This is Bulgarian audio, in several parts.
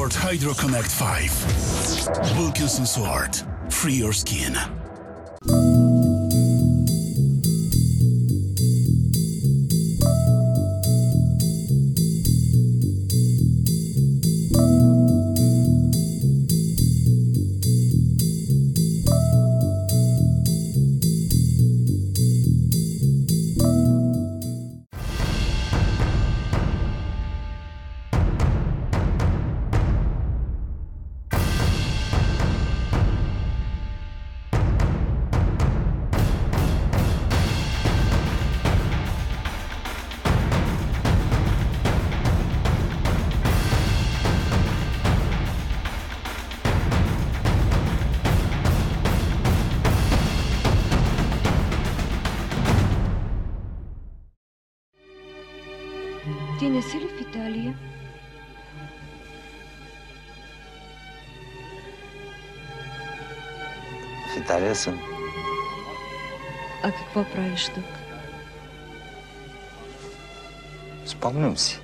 Sword Hydro Connect 5. Wilkinson Sword. Free your skin. Ти не си ли в Италия? В Италия съм. А какво правиш тук? Спомням си.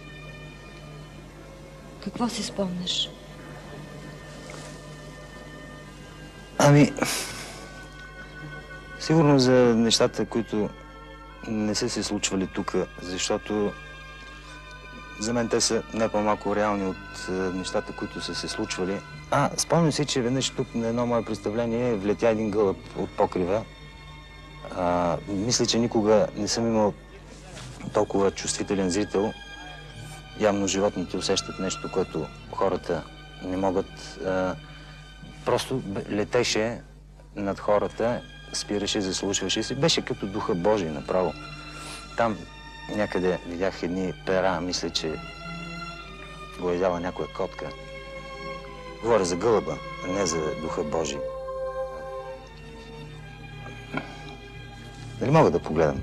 Какво си спомняш? Ами, сигурно за нещата, които не са се случвали тук, защото за мен те са не по-малко реални от нещата, които са се случвали. Спомням си, че веднъж тук на едно мое представление влетя един гълъб от покрива. Мисля, че никога не съм имал толкова чувствителен зрител. Явно животните усещат нещо, което хората не могат. Просто летеше над хората, спираше, заслушваше се. Беше като духа Божий направо. Там някъде видях едни пера, мисля, че го яла някоя котка. Говоря за гълъба, а не за духа Божий. Дали мога да погледам?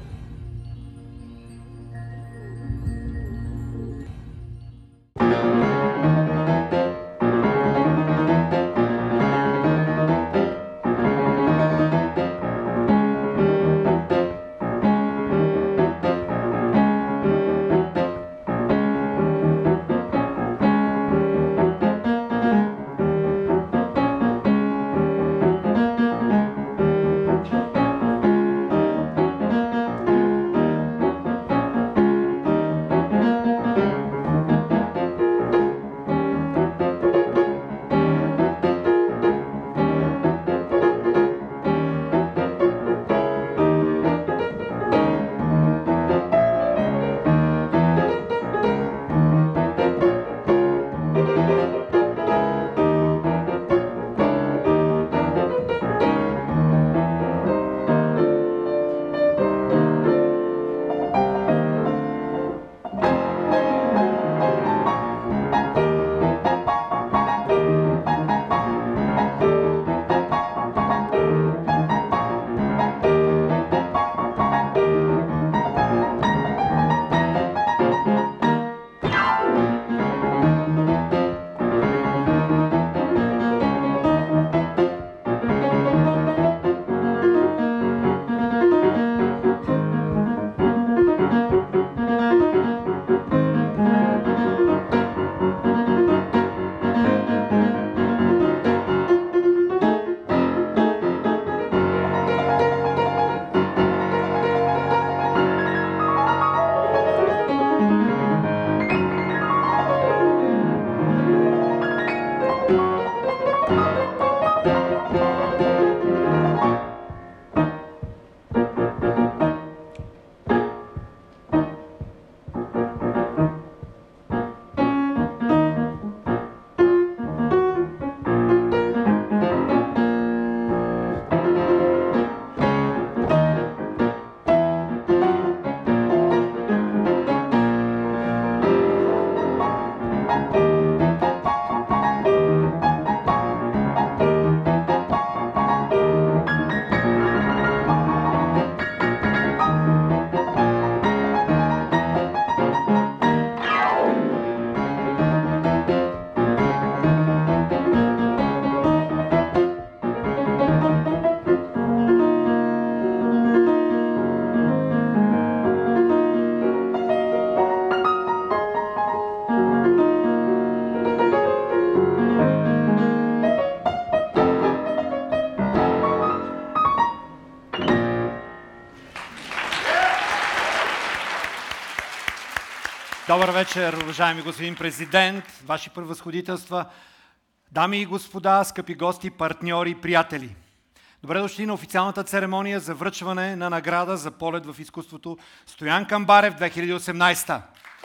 Добър вечер, уважаеми господин президент, ваши превъзходителства, дами и господа, скъпи гости, партньори, приятели. Добре дошли на официалната церемония за връчване на награда за полет в изкуството Стоян Камбарев 2018.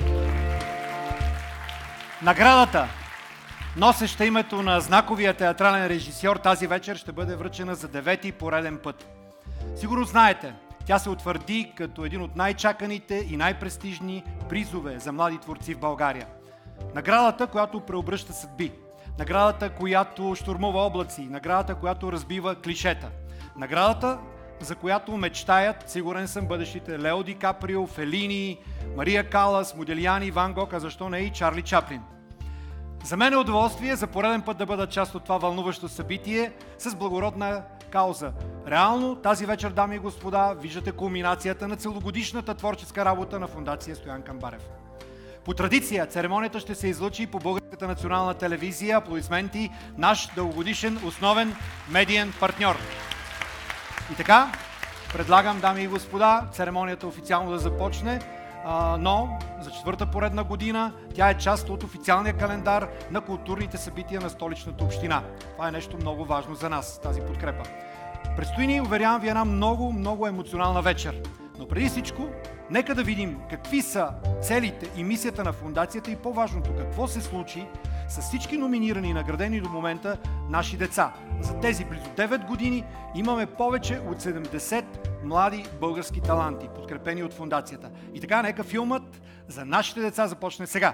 Наградата, носеща името на знаковия театрален режисьор, тази вечер ще бъде връчена за 9-ти пореден път. Сигурно знаете, тя се утвърди като един от най-чаканите и най-престижни призове за млади творци в България. Наградата, която преобръща съдби. Наградата, която щурмува облаци. Наградата, която разбива клишета. Наградата, за която мечтаят, сигурен съм, бъдещите Лео Ди Каприо, Фелини, Мария Калас, Модилиани, Ван Гог, а защо не и Чарли Чаплин. За мен е удоволствие за пореден път да бъда част от това вълнуващо събитие с благородна кауза. Реално тази вечер, дами и господа, виждате кулминацията на целогодишната творческа работа на Фондация Стоян Камбарев. По традиция, церемонията ще се излъчи по Българската национална телевизия. Аплодисменти, наш дългогодишен основен медиен партньор. И така, предлагам, дами и господа, церемонията официално да започне, но за четвърта поредна година тя е част от официалния календар на културните събития на Столичната община. Това е нещо много важно за нас, тази подкрепа. Предстои ни, уверявам ви, една много емоционална вечер. Но преди всичко, нека да видим какви са целите и мисията на фондацията и по-важното, какво се случи с всички номинирани и наградени до момента наши деца. За тези близо 9 години имаме повече от 70 млади български таланти, подкрепени от фондацията. И така, нека филмът за нашите деца започне сега.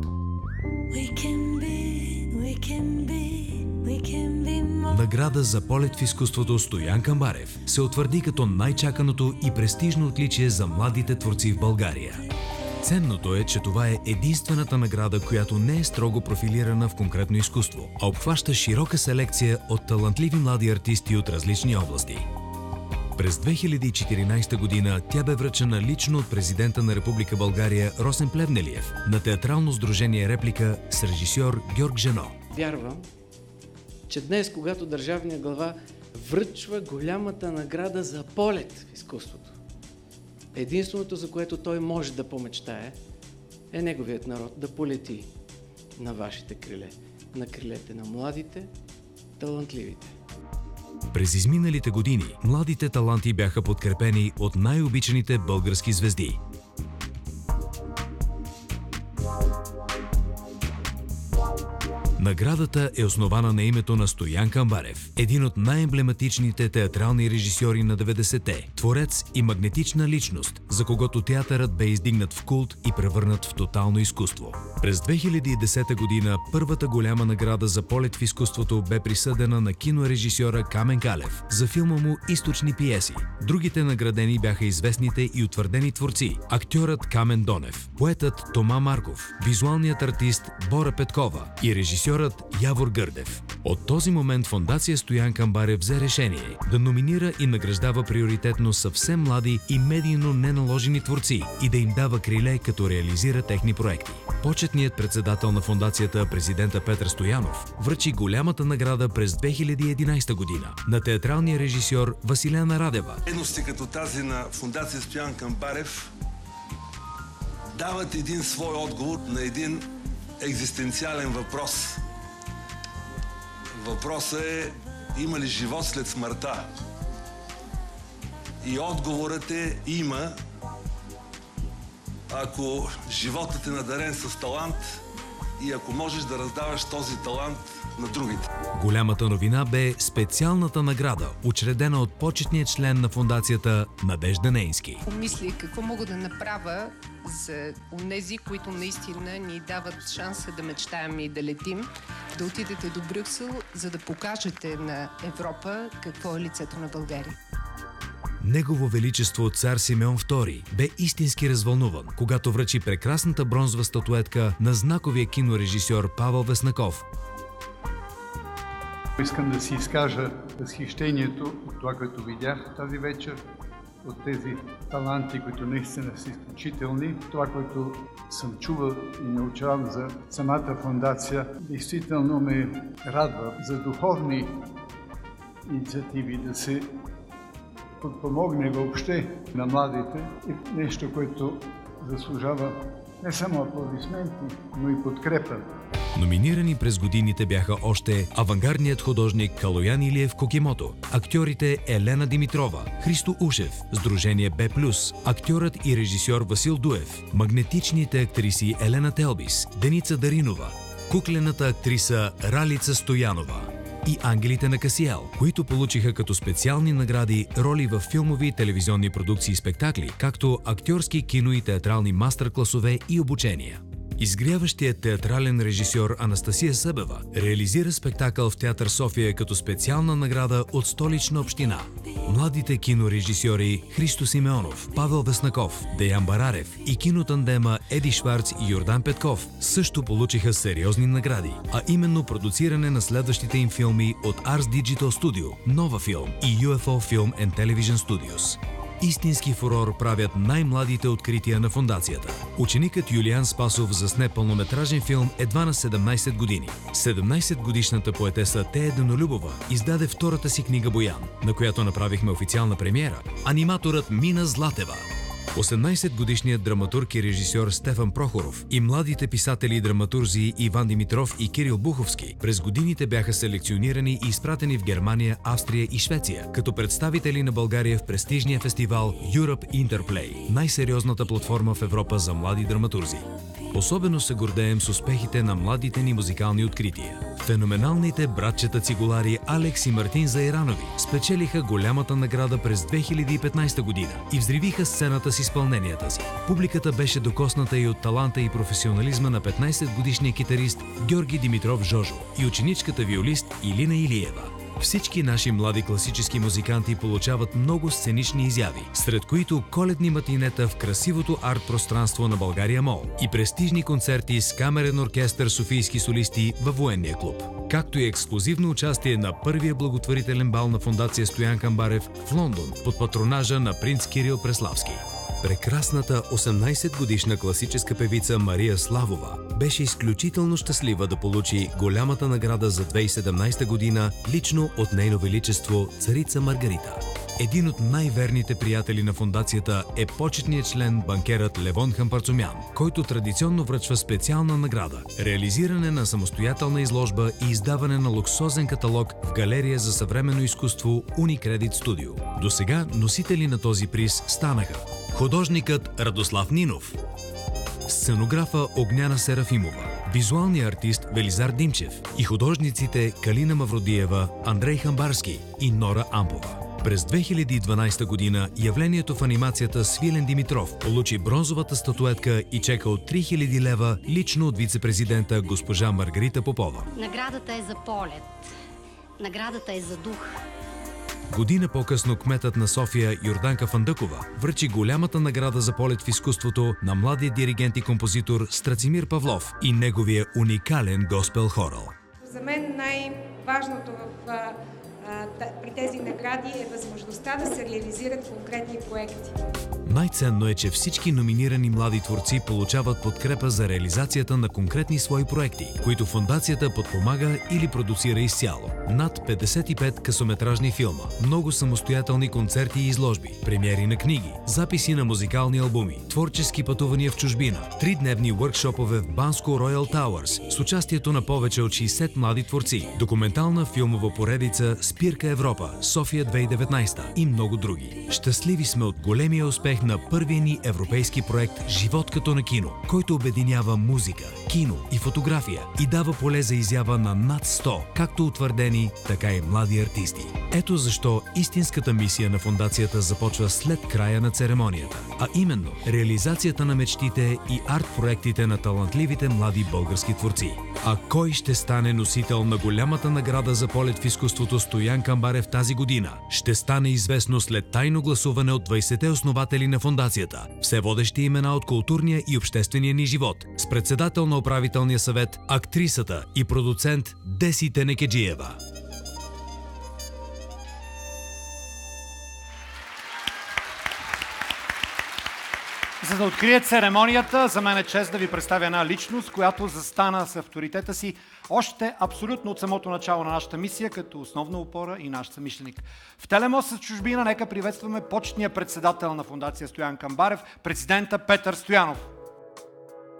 Награда за полет в изкуството Стоян Камбарев се утвърди като най-чаканото и престижно отличие за младите творци в България. Ценното е, че това е единствената награда, която не е строго профилирана в конкретно изкуство, а обхваща широка селекция от талантливи млади артисти от различни области. През 2014 година тя бе връчена лично от президента на Република България Росен Плевнелиев на театрално сдружение Реплика с режисьор Георг Жено. Вярвам, че днес, когато държавният глава връчва голямата награда за полет в изкуството, единственото, за което той може да помечтае, е неговият народ да полети на вашите криле, на крилете на младите, талантливите. През изминалите години младите таланти бяха подкрепени от най-обичаните български звезди. Наградата е основана на името на Стоян Камбарев, един от най-емблематичните театрални режисьори на 90-те, творец и магнетична личност, за когото театърът бе издигнат в култ и превърнат в тотално изкуство. През 2010 година първата голяма награда за полет в изкуството бе присъдена на кинорежисьора Камен Калев за филма му «Източни пиеси». Другите наградени бяха известните и утвърдени творци – актьорът Камен Донев, поетът Тома Марков, визуалният артист Бора Петкова и режисьорът Явор Гърдев. От този момент Фондация Стоян Камбарев взе решение да номинира и награждава приоритетно съвсем млади и медийно неналожени творци и да им дава криле, като реализира техни проекти. Почетният председател на фондацията, президента Петър Стоянов, връчи голямата награда през 2011 година на театралния режисьор Василяна Радева. Дейности като тази на Фондация Стоян Камбарев дават един свой отговор на един екзистенциален въпрос. Въпросът е: има ли живот след смъртта? И отговорът е: има, ако животът е надарен с талант и ако можеш да раздаваш този талант на другите. Голямата новина бе специалната награда, учредена от почетния член на фондацията Надежда Нейнски. Помисли какво мога да направя за онези, които наистина ни дават шанса да мечтаем и да летим, да отидете до Брюксел, за да покажете на Европа какво е лицето на България. Негово величество цар Симеон II бе истински развълнуван, когато връчи прекрасната бронзова статуетка на знаковия кинорежисьор Павел Веснаков. Искам да си изкажа възхищението от това, което видях тази вечер, от тези таланти, които наистина са изключителни. Това, което съм чувал и научавам за самата фондация, действително ме радва за духовни инициативи да се подпомогне въобще на младите, е нещо, което заслужава Не само аплодисменти, но и подкрепа. Номинирани през годините бяха още авангардният художник Калоян Илиев Кокимото, актьорите Елена Димитрова, Христо Ушев, Сдружение Б+, актьорът и режисьор Васил Дуев, магнетичните актриси Елена Телбис, Деница Даринова, куклената актриса Ралица Стоянова и Ангелите на Касиел, които получиха като специални награди роли в филмови и телевизионни продукции и спектакли, както актьорски, кино и театрални мастер-класове и обучения. Изгряващият театрален режисьор Анастасия Събева реализира спектакъл в Театър София като специална награда от Столична община. Младите кинорежисьори Христо Симеонов, Павел Веснаков, Деян Барарев и кинотандема Еди Шварц и Йордан Петков също получиха сериозни награди, а именно продуциране на следващите им филми от Ars Digital Studio, Нова Филм и UFO Film and Television Studios. Истински фурор правят най-младите открития на фондацията. Ученикът Юлиан Спасов засне пълнометражен филм едва на 17 години. 17-годишната поетеса Тея Денолюбова издаде втората си книга Боян, на която направихме официална премиера. Аниматорът Мина Златева. 18-годишният драматург и режисьор Стефан Прохоров и младите писатели и драматурзи Иван Димитров и Кирил Буховски през годините бяха селекционирани и изпратени в Германия, Австрия и Швеция, като представители на България в престижния фестивал Europe Interplay, най-сериозната платформа в Европа за млади драматурзи. Особено се гордеем с успехите на младите ни музикални открития. Феноменалните братчета цигулари Алекс и Мартин Зайранови спечелиха голямата награда през 2015 година и взривиха сцената с изпълненията си. Публиката беше докосната и от таланта и професионализма на 15-годишния китарист Георги Димитров Жожо и ученичката виолист Илина Илиева. Всички наши млади класически музиканти получават много сценични изяви, сред които коледни матинета в красивото арт-пространство на България Мол и престижни концерти с камерен оркестър софийски солисти във Военния клуб, както и ексклузивно участие на първия благотворителен бал на фондация Стоян Камбарев в Лондон под патронажа на принц Кирил Преславски. Прекрасната 18-годишна класическа певица Мария Славова беше изключително щастлива да получи голямата награда за 2017 година лично от Нейно Величество царица Маргарита. Един от най-верните приятели на фондацията е почетният член банкерът Левон Хампарцумян, който традиционно връчва специална награда – реализиране на самостоятелна изложба и издаване на луксозен каталог в галерия за съвременно изкуство Unicredit Studio. Досега носители на този приз станаха художникът Радослав Нинов, сценографа Огняна Серафимова, визуалният артист Велизар Димчев и художниците Калина Мавродиева, Андрей Хамбарски и Нора Ампова. През 2012 година явлението в анимацията Свилен Димитров получи бронзовата статуетка и чека от 3000 лева лично от вице-президента госпожа Маргарита Попова. Наградата е за полет. Наградата е за дух. Година по-късно кметът на София Йорданка Фандъкова връчи голямата награда за полет в изкуството на младия диригент и композитор Страцимир Павлов и неговия уникален госпел хорал. За мен най-важното при тези награди е възможността да се реализират конкретни проекти. Най-ценно е, че всички номинирани млади творци получават подкрепа за реализацията на конкретни свои проекти, които фондацията подпомага или продуцира изцяло. Над 55 късометражни филма, много самостоятелни концерти и изложби, премиери на книги, записи на музикални албуми, творчески пътувания в чужбина, 3-дневни въркшопове в Банско Royal Towers с участието на повече от 60 млади творци, документална филмова поредица Спирка Европа, София 2019 и много други. Щастливи сме от големия успех на първия ни европейски проект Живот като на кино, който обединява музика, кино и фотография и дава поле за изява на над 100, както утвърдени, така и млади артисти. Ето защо истинската мисия на фондацията започва след края на церемонията, а именно реализацията на мечтите и арт-проектите на талантливите млади български творци. А кой ще стане носител на голямата награда за полет в изкуството Стоян Камбарев тази година? Ще стане известно след тайно гласуване от 20-те основатели на фондацията, все водещи имена от културния и обществения ни живот, с председател на управителния съвет, актрисата и продуцент Деси Тенекеджиева. За да открие церемонията, за мен е чест да ви представя една личност, която застана с авторитета си още абсолютно от самото начало на нашата мисия, като основна опора и наш съмишленик. В Телемост с чужбина нека приветстваме почетния председател на фондация Стоян Камбарев, президента Петър Стоянов.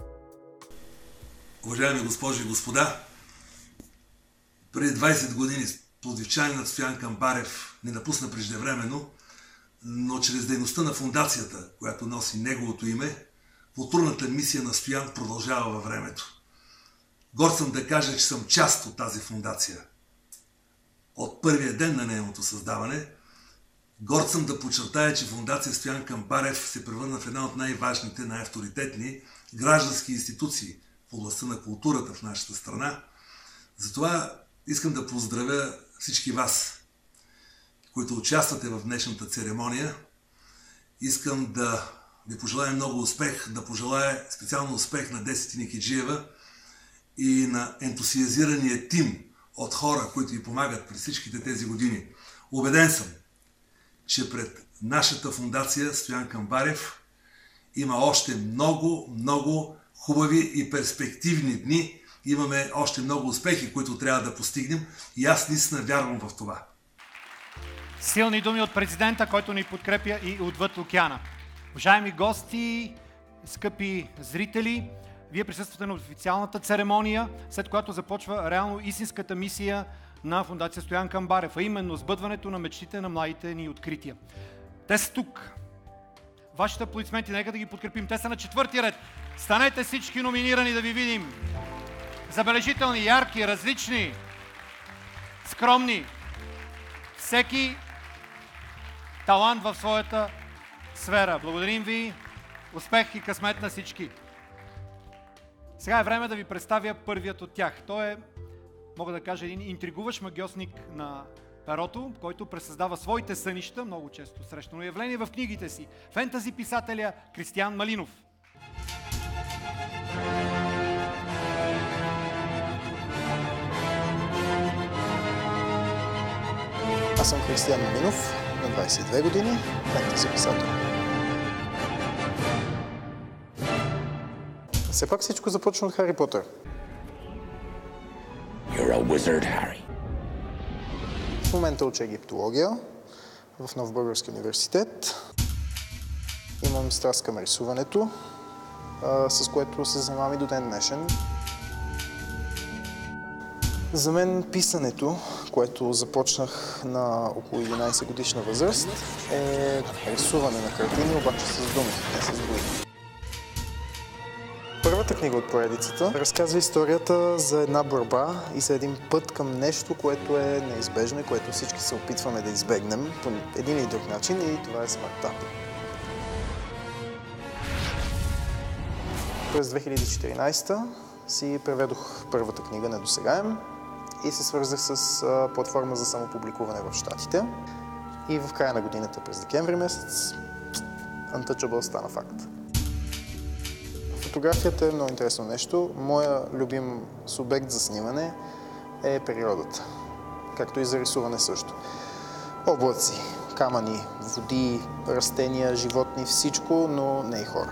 Уважаеми госпожи и господа, преди 20 години плодивчанинът Стоян Камбарев не напусна преждевременно, но чрез дейността на фундацията, която носи неговото име, културната мисия на Стоян продължава във времето. Горд съм да кажа, че съм част от тази фундация. От първия ден на нейното създаване, горд съм да подчертая, че фундация Стоян Камбарев се превърна в една от най-важните, най-авторитетни граждански институции в областта на културата в нашата страна. Затова искам да поздравя всички вас, които участвате в днешната церемония. Искам да ви пожелая много успех, да пожелая специално успех на Деси Никиджиева и на ентусиазирания тим от хора, които ви помагат през всичките тези години. Убеден съм, че пред нашата фундация Стоян Камбарев има още много, много хубави и перспективни дни. Имаме още много успехи, които трябва да постигнем и аз наистина вярвам в това. Силни думи от президента, който ни подкрепя и отвъд океана. Уважаеми гости, скъпи зрители, вие присъствате на официалната церемония, след която започва реално истинската мисия на фундация Стоян Камбарев, а именно сбъдването на мечтите на младите ни открития. Те са тук. Вашите аплодисменти, нека да ги подкрепим. Те са на 4-ти ред. Станете всички номинирани да ви видим. Забележителни, ярки, различни, скромни. Всеки талант в своята сфера. Благодарим ви. Успех и късмет на всички. Сега е време да ви представя първият от тях. Той е, мога да кажа, един интригуващ магьосник на перото, който пресъздава своите сънища, много често срещано явление, в книгите си. Фентази писателя Кристиян Малинов. Аз съм Кристиян Малинов, на 22 години, фентази писател. Все пак всичко започна от Хари Потър. You're a wizard, Harry. В момента уча египтология в Нов български университет. Имам страст към рисуването, с което се занимавам и до ден днешен. За мен писането, което започнах на около 11 годишна възраст, е рисуване на картини, обаче с думи, не с бои. Първата книга от поредицата разказва историята за една борба и за един път към нещо, което е неизбежно, което всички се опитваме да избегнем по един или друг начин, и това е смъртта. През 2014 си преведох първата книга "Недосегаем" и се свързах с платформа за самопубликуване в Щатите. И в края на годината, през декември месец, Untouchable стана факт. Фотографията е много интересно нещо. Моя любим субект за снимане е природата, както и за рисуване също. Облаци, камъни, води, растения, животни, всичко, но не и хора.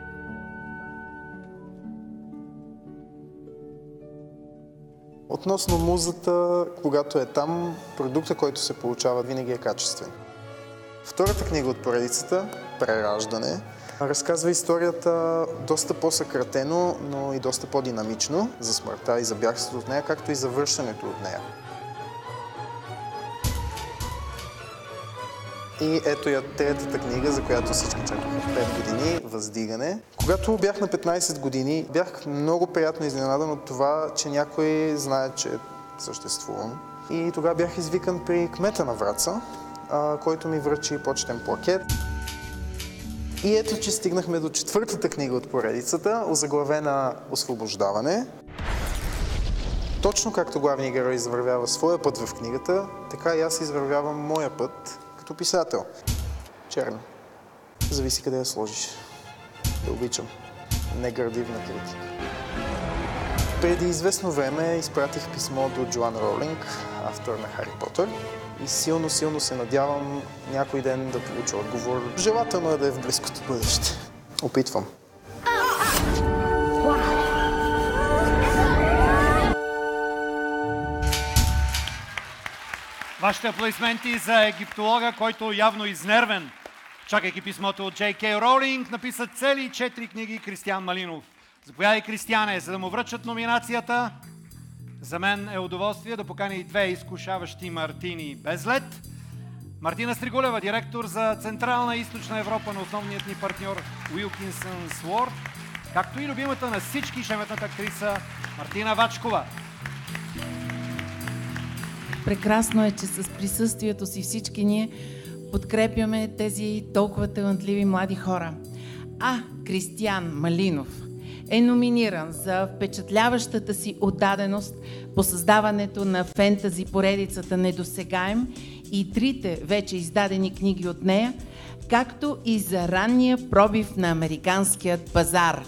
Относно музата, когато е там, продукта, който се получава, винаги е качествен. Втората книга от поредицата, "Прераждане", разказва историята доста по-съкратено, но и доста по-динамично за смъртта и за бягството от нея, както и за връщането от нея. И ето я третата книга, за която всички чакаха 5 години, "Въздигане". Когато бях на 15 години, бях много приятно изненадан от това, че някой знае, че съществувам. И тогава бях извикан при кмета на Враца, който ми връчи почтен плакет. И ето, че стигнахме до четвъртата книга от поредицата, озаглавена "Освобождаване". Точно както главният герой извървява своя път в книгата, така и аз извървявам моя път като писател. Черно. Зависи къде я сложиш. Да обичам. Неградивна критика. Преди известно време изпратих писмо до Джоан Роулинг, автор на Хари Потър, и силно се надявам някой ден да получа отговор. Желателно е да е в близкото бъдеще. Опитвам. Вашите аплодисменти за египтолога, който явно изнервен, чакайки писмото от Джей Кей Роулинг, написа цели 4 книги Кристиян Малинов. Заповядай, Кристияне, за да му връчат номинацията. За мен е удоволствие да поканя и две изкушаващи Мартини без лед. Мартина Стригулева, директор за Централна и Източна Европа на основният ни партньор Wilkinson Sword, както и любимата на всички шеметната актриса Мартина Вачкова. Прекрасно е, че с присъствието си всички ние подкрепяме тези толкова талантливи млади хора. Кристиян Малинов е номиниран за впечатляващата си отдаденост по създаването на фентази поредицата Недосегаем и трите вече издадени книги от нея, както и за ранния пробив на американският пазар.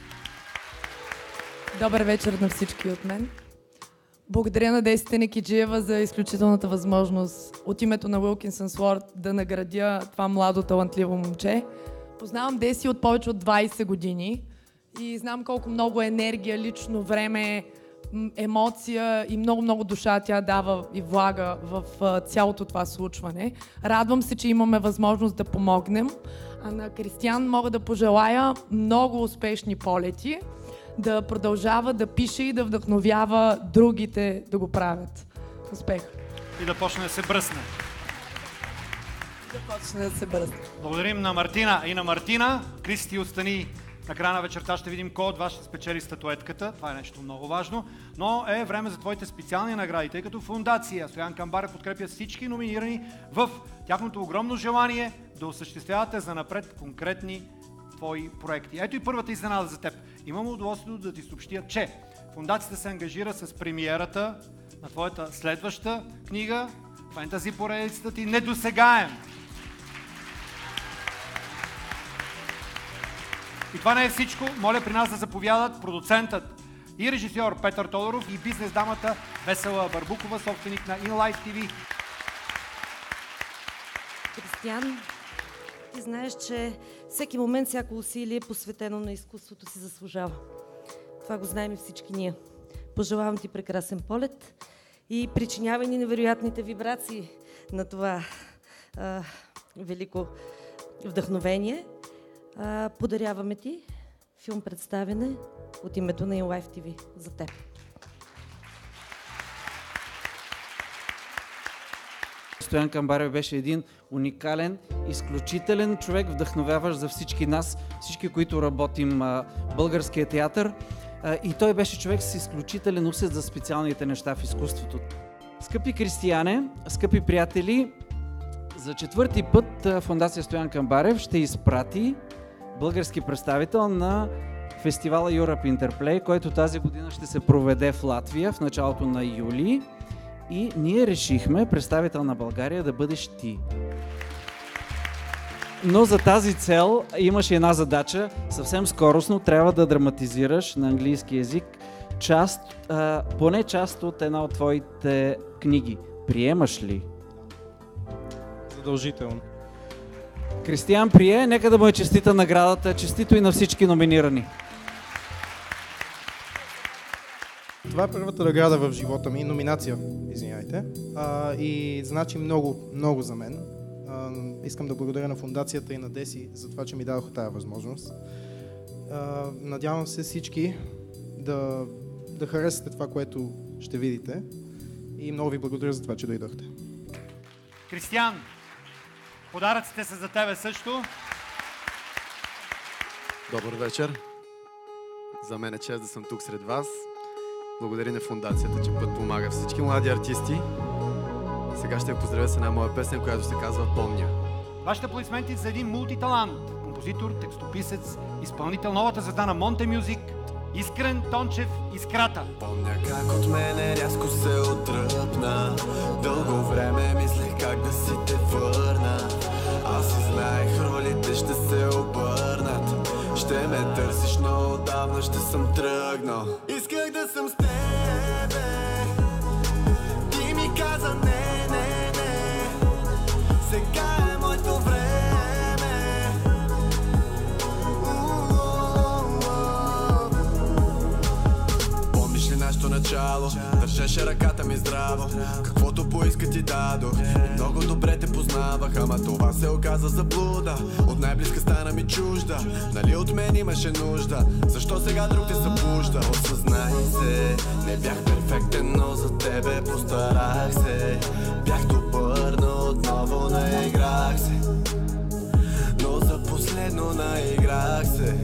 Добър вечер на всички от мен. Благодаря на Деси Тенекиджиева за изключителната възможност от името на Wilkinson Sword да наградя това младо талантливо момче. Познавам Деси от повече от 20 години и знам колко много енергия, лично време, емоция и много душа тя дава и влага в цялото това случване. Радвам се, че имаме възможност да помогнем. А на Кристиян мога да пожелая много успешни полети, да продължава да пише и да вдъхновява другите да го правят. Успех! И да почне да се бръсне. Благодарим на Мартина и на Мартина. Кристи, остани на края на вечерта, ще видим кой от вас ще спечели статуетката. Това е нещо много важно. Но е време за твоите специални награди, тъй като фондация Стоян Камбарев подкрепя всички номинирани в тяхното огромно желание да осъществявате занапред конкретни твои проекти. Ето и първата изненада за теб. Имам удоволствието да ти съобщя, че фондацията се ангажира с премиерата на твоята следваща книга, фентази поредицата ти Недосегаем. И това не е всичко. Моля при нас да заповядат продуцентът и режисьор Петър Тодоров и бизнес дамата Весела Барбукова, собственик на InLife TV. Кристиян, ти знаеш, че всеки момент, всяко усилие, посветено на изкуството, си заслужава. Това го знаем и всички ние. Пожелавам ти прекрасен полет и причинявай ни невероятните вибрации на това велико вдъхновение. Подаряваме ти филм представяне от името на InLife TV за теб. Стоян Камбарев беше един уникален, изключителен човек, вдъхновяващ за всички нас, всички, които работим в българския театър. И той беше човек с изключителен усет за специалните неща в изкуството. Скъпи Кристияне, скъпи приятели, за четвърти път фондация Стоян Камбарев ще изпрати български представител на фестивала Europe Interplay, който тази година ще се проведе в Латвия в началото на юли. И ние решихме представител на България да бъдеш ти. Но за тази цел имаше една задача. Съвсем скоростно трябва да драматизираш на английски език поне част от една от твоите книги. Приемаш ли? Задължително. Кристиян прие, нека да му е честита наградата, честито и на всички номинирани. Това е първата награда в живота ми, номинация, извиняйте, и значи много за мен. Искам да благодаря на фондацията и на Деси за това, че ми дадоха тая възможност. Надявам се всички да харесате това, което ще видите, и много ви благодаря за това, че дойдохте. Кристиян, подаръците са за тебе също. Добър вечер. За мен е чест да съм тук сред вас. Благодаря на фондацията, че подпомага всички млади артисти. Сега ще я поздравя с една моя песен, която се казва "Помня". Вашите аплодисменти за един мултиталант, композитор, текстописец, изпълнител, новата звезда на Монте Мюзик, Искрен Тончев Искрата. Помня как от мене рязко се отдръпна. Дълго време мислех как да си те върна. Аз си знаех, ролите ще се обърнат. Ще ме търсиш, но отдавна ще съм тръгнал. Исках да съм с тебе. Ти ми каза не. Сега е моето време. Помниш ли нашето начало? Държеше ръката ми здраво. Каквото поиска ти дадох. И много добре те познавах, ама това се оказа заблуда. От най-близка стана ми чужда. Нали от мен имаше нужда? Защо сега друг те събужда? Осъзнай се, не бях перфектен, но за тебе постарах се. Бях добър, но отново наиграх се. Но за последно наиграх се.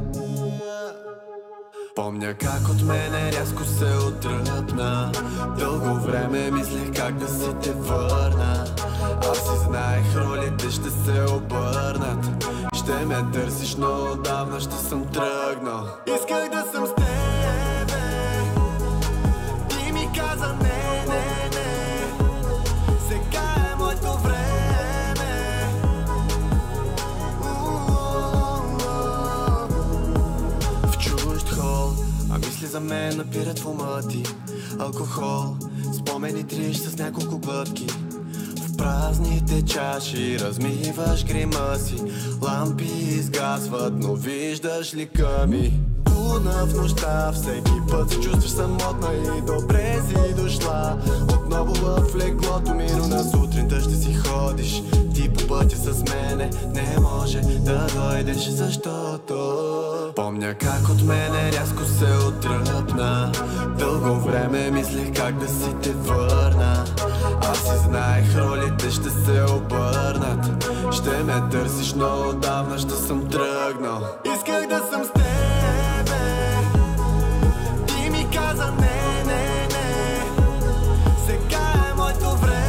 Помня как от мене рязко се отдръпна. Дълго време мислех как да си те върна. Аз си знаех ролите ще се обърнат. Ще ме търсиш, но отдавна ще съм тръгнал. Исках да съм с тебе. Ти ми каза не, не, не. Сега е моето време. В чужд хол, а мисли за мен напират в ума ти. Алкохол, спомени триш с няколко глътки. В празните чаши размиваш грима си. Лампи изгасват, но виждаш лика ми. Луна в нощта, всеки път се чувстваш самотна и добре си дошла. Отново в леглото ми, но на сутринта ще си ходиш. Ти по пътя с мене не може да дойдеш, защото помня как от мене рязко се отдръпна. Дълго време мислех как да си те върна. Аз си знаех ролите ще се обърнат. Ще ме търсиш, но отдавна ще съм тръгнал. Исках да съм с тебе. Ти ми каза не, не, не. Сега е моето време.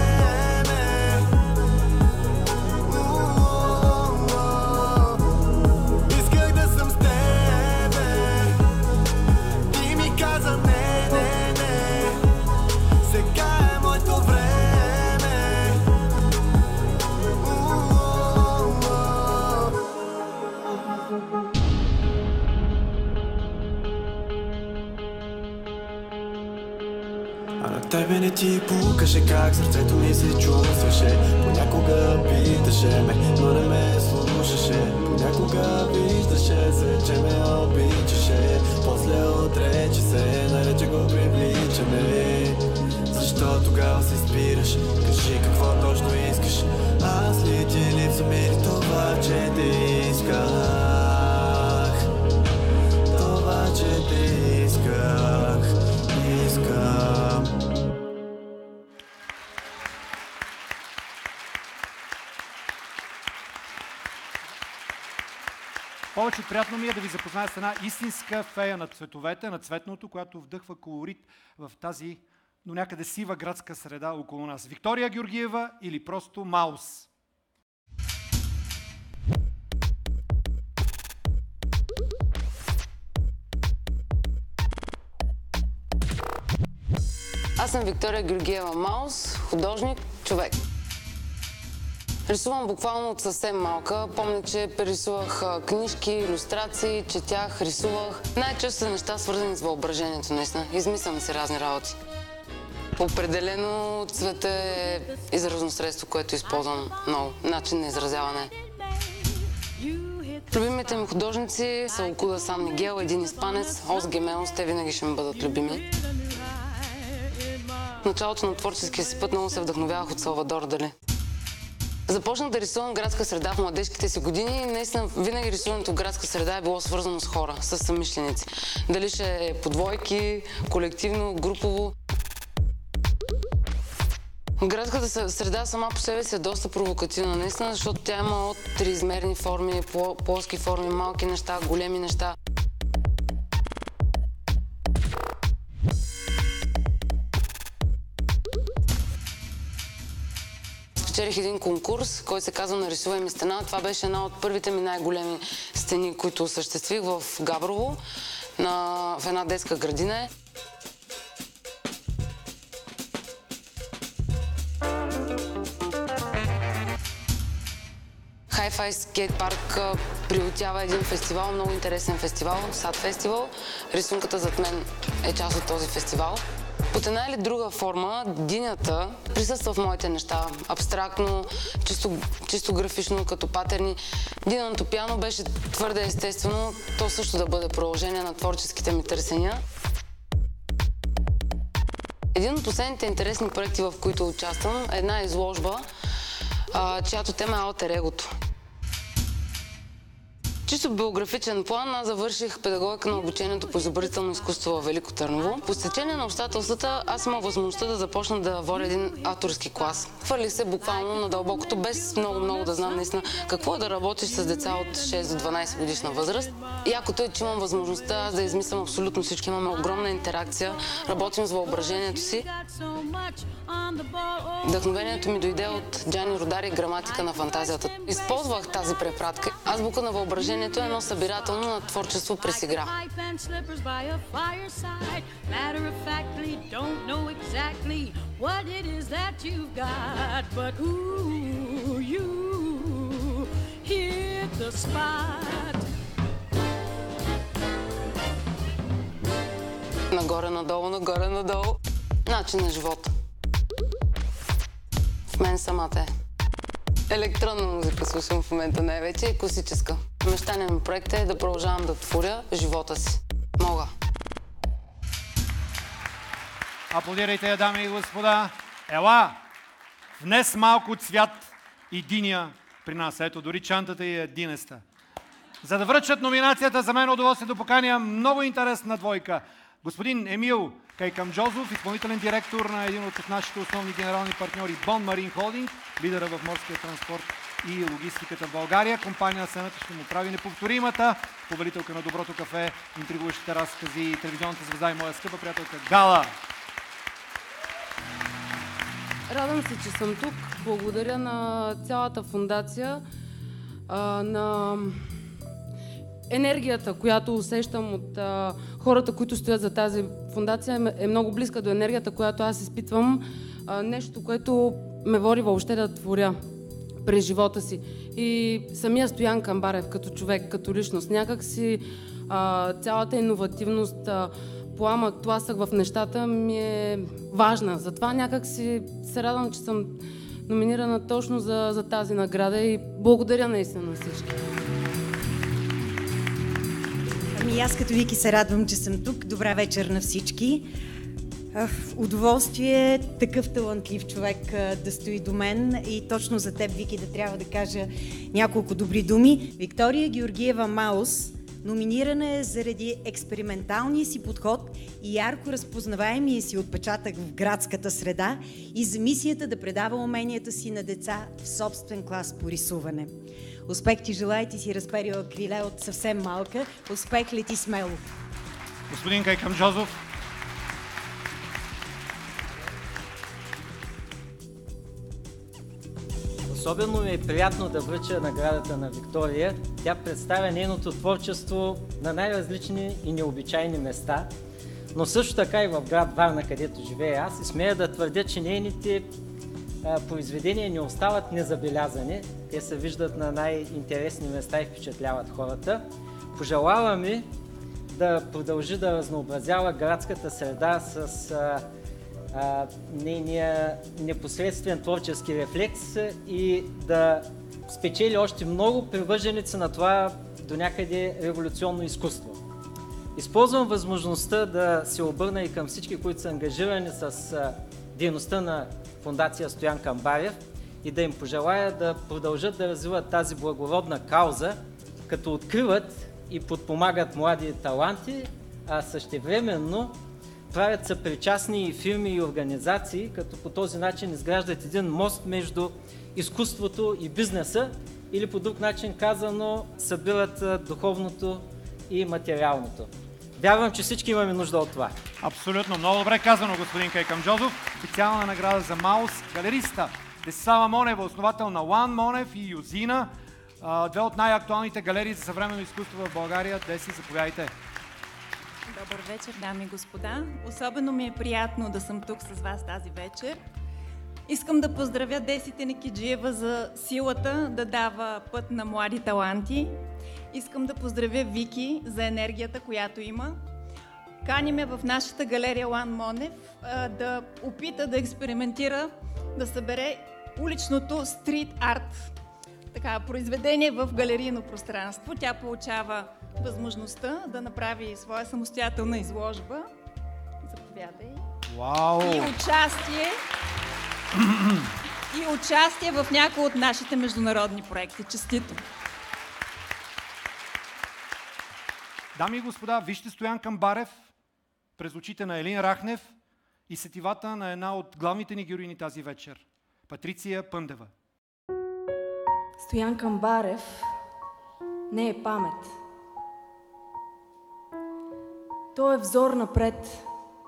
Исках да съм с тебе. Ти ми каза не, не, не. Сега е моето време. А на тебе не ти пукаше как сърцето ми се чувстваше. Понякога питаше ме, но не ме слушаше. Понякога виждаше се, че ме обичаше. После отрече се, нарече го привличане. Защо тогава се спираш? Кажи какво точно искаш. Аз ли ти липсвам или това, че те исках? Това, че те исках. Искам. Повече приятно ми е да ви запозная с една истинска фея на цветовете, на цветното, която вдъхва колорит в тази до някъде сива градска среда около нас. Виктория Георгиева или просто Маус. Аз съм Виктория Георгиева Маус, художник, човек. Рисувам буквално от съвсем малка. Помня, че рисувах книжки, илюстрации, четях, рисувах. Най-често са неща свързани с въображението, наистина. Измислям си разни работи. Определено цвета е изразно средство, което използвам много. Начин на изразяване. Любимите ми художници са Окуда Сан Мигел, един испанец, Ос Гемелос. Те винаги ще ми бъдат любими. В началото на творческия си път много се вдъхновявах от Салвадор Дали. Започнах да рисувам градска среда в младежките си години и наистина винаги рисуването в градска среда е било свързано с хора, с съмишленици. Дали ще е по двойки, колективно, групово. Градската среда сама по себе си е доста провокативна, наистина, защото тя има от триизмерни форми, плоски форми, малки неща, големи неща. Спечелих един конкурс, който се казва "Нарисувай ми стена". Това беше една от първите ми най-големи стени, които осъществих в Габрово, в една детска градина. Hi-Fi скейт парк приютява един фестивал, много интересен фестивал, Сад фестивал. Рисунката зад мен е част от този фестивал. Под една или друга форма динята присъства в моите неща. Абстрактно, чисто графично, като патерни. Динаното пиано беше твърде естествено, то също да бъде продължение на творческите ми търсения. Един от последните интересни проекти, в които участвам, е една изложба, чиято тема е алтер егото. Чисто биографичен план, аз завърших педагогика на обучението по изобразително изкуство в Велико Търново. По стечение на обстоятелствата аз имах възможността да започна да водя един авторски клас. Хвърлих се буквално на дълбокото, без много да знам наистина какво е да работиш с деца от 6 до 12 годишна възраст. Якото е, че имам възможността аз да измислям абсолютно всички, имаме огромна интеракция, работим с въображението си. Вдъхновението ми дойде от Джани Родари, граматика на фантазията. Използвах тази препратка. Азбука на въображението е едно събирателно на творчество през игра. Нагоре-надолу, нагоре-надолу. Начин на живота. В мен самата е. Електронна музика слушам в момента най-вече и класическа. Мечтаният ми проект е да продължавам да творя живота си. Мога. Аплодирайте я, дами и господа. Ела, внес малко цвят и диня при нас. Ето, дори чантата и е динеста. За да връчат номинацията, за мен удоволствие да поканя много интересна двойка. Господин Емил Кайкамджозов, изпълнителен директор на един от нашите основни генерални партньори Бон Марин Холдинг, лидера в морския транспорт и логистиката в България. Компания на сцената ще му прави неповторимата, повелителка на доброто кафе, интригуващите разкази, телевизионната звезда и моя скъпа приятелка Гала. Радвам се, че съм тук. Благодаря на цялата фондация, на енергията, която усещам от хората, които стоят за тази фондация, е много близка до енергията, която аз изпитвам. Нещо, което ме води въобще да творя през живота си. И самия Стоян Камбарев като човек, като личност, някак си цялата иновативност, пламък, тласък в нещата ми е важна. Затова някак си се радвам, че съм номинирана точно за тази награда и благодаря наистина на всички. Ами аз като Вики се радвам, че съм тук. Добра вечер на всички. Удоволствие такъв талантлив човек да стои до мен и точно за теб, Вики, да трябва да кажа няколко добри думи. Виктория Георгиева Маус номинирана е заради експерименталния си подход и ярко разпознаваемия си отпечатък в градската среда и за мисията да предава уменията си на деца в собствен клас по рисуване. Успех ти желая, ти си разперила криле от съвсем малка. Успех, лети смело. Господин Кайкамджозов. Особено ми е приятно да връча наградата на Виктория. Тя представя нейното творчество на най-различни и необичайни места, но също така и в град Варна, където живея аз, и смея да твърдя, че нейните произведения не остават незабелязани. Те се виждат на най-интересни места и впечатляват хората. Пожелава ми да продължи да разнообразява градската среда с нейния непосредствен творчески рефлекс и да спечели още много привърженици на това до някъде революционно изкуство. Използвам възможността да се обърна и към всички, които са ангажирани с дейността на Фондация Стоян Камбарев и да им пожелая да продължат да развиват тази благородна кауза, като откриват и подпомагат млади таланти, а същевременно правят съпричастни и фирми и организации, като по този начин изграждат един мост между изкуството и бизнеса или по друг начин казано събират духовното и материалното. Вярвам, че всички имаме нужда от това. Абсолютно. Много добре казано, господин Кайкамджозов. Специална награда за Маус, галериста Десислава Монева, основател на Лан Монев и Юзина. Две от най-актуалните галерии за съвременно изкуство в България. Деси, заповядайте. Добър вечер, дами и господа. Особено ми е приятно да съм тук с вас тази вечер. Искам да поздравя Деси Тенекиджиева за силата да дава път на млади таланти. Искам да поздравя Вики за енергията, която има. Каниме в нашата галерия Лан Монев да опита да експериментира, да събере уличното стрит арт, произведение в галерийно пространство. Тя получава възможността да направи своя самостоятелна изложба. Заповядай. Вау! И участие в някои от нашите международни проекти. Честито! Дами и господа, вижте Стоян Камбарев през очите на Елин Рахнев и сетивата на една от главните ни героини тази вечер – Патриция Пъндева. Стоян Камбарев не е памет. Той е взор напред.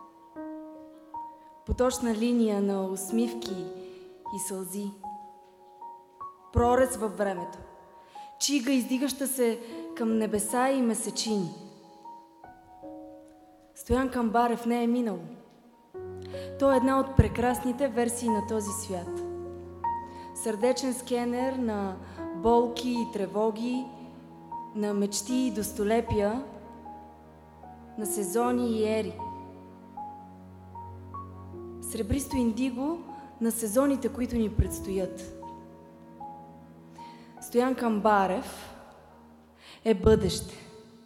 Поточна линия на усмивки и сълзи. Прорез във времето. Чига, издигаща се към небеса и месечини. Стоян Камбарев не е минало. Той е една от прекрасните версии на този свят. Сърдечен скенер на болки и тревоги, на мечти и достолепия, на сезони и ери. Сребристо индиго на сезоните, които ни предстоят. Стоян Камбарев е бъдеще.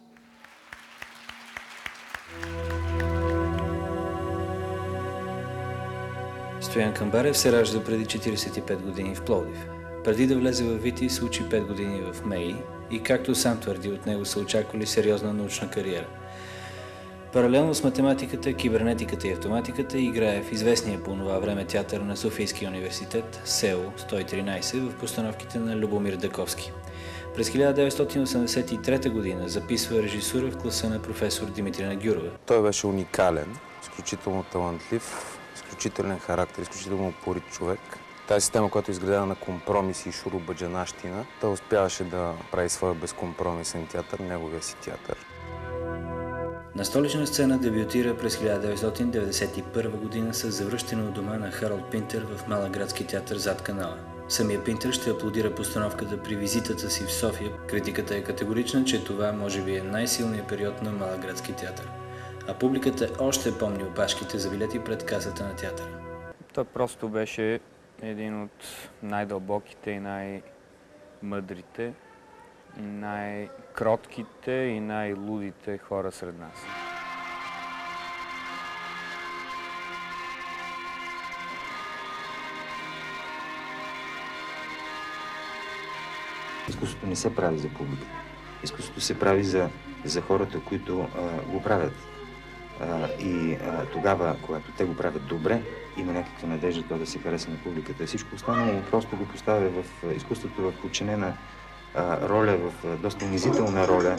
Стоян Камбарев се ражда преди 45 години в Пловдив. Преди да влезе в ВИТИ, се учи 5 години в МЕИ и, както сам твърди, от него са очаквали сериозна научна кариера. Паралелно с математиката, кибернетиката и автоматиката играе в известния по това време театър на Софийския университет СЕУ 113 в постановките на Любомир Даковски. През 1983 година записва режисура в класа на професор Димитрина Гюрова. Той беше уникален, изключително талантлив, изключителен характер, изключително упорит човек. Тази система, която е изградена на компромиси и шурубаджанащина, той успяваше да прави своя безкомпромисен театър, неговия си театър. На столична сцена дебютира през 1991 година с Завръщане от дома на Харолд Пинтер в Малък градски театър зад канала. Самия Пинтер ще аплодира постановката при визитата си в София. Критиката е категорична, че това може би е най-силният период на Малък градски театър. А публиката още помни опашките за билети пред касата на театъра. Той просто беше един от най-дълбоките и най-мъдрите, най-кротките и най-лудите хора сред нас. Изкуството не се прави за публика. Изкуството се прави за хората, които го правят. Тогава, когато те го правят добре, има някаква надежда то да се хареса на публиката. Всичко останало просто го поставя в изкуството в подчинена роля, в доста унизителна роля.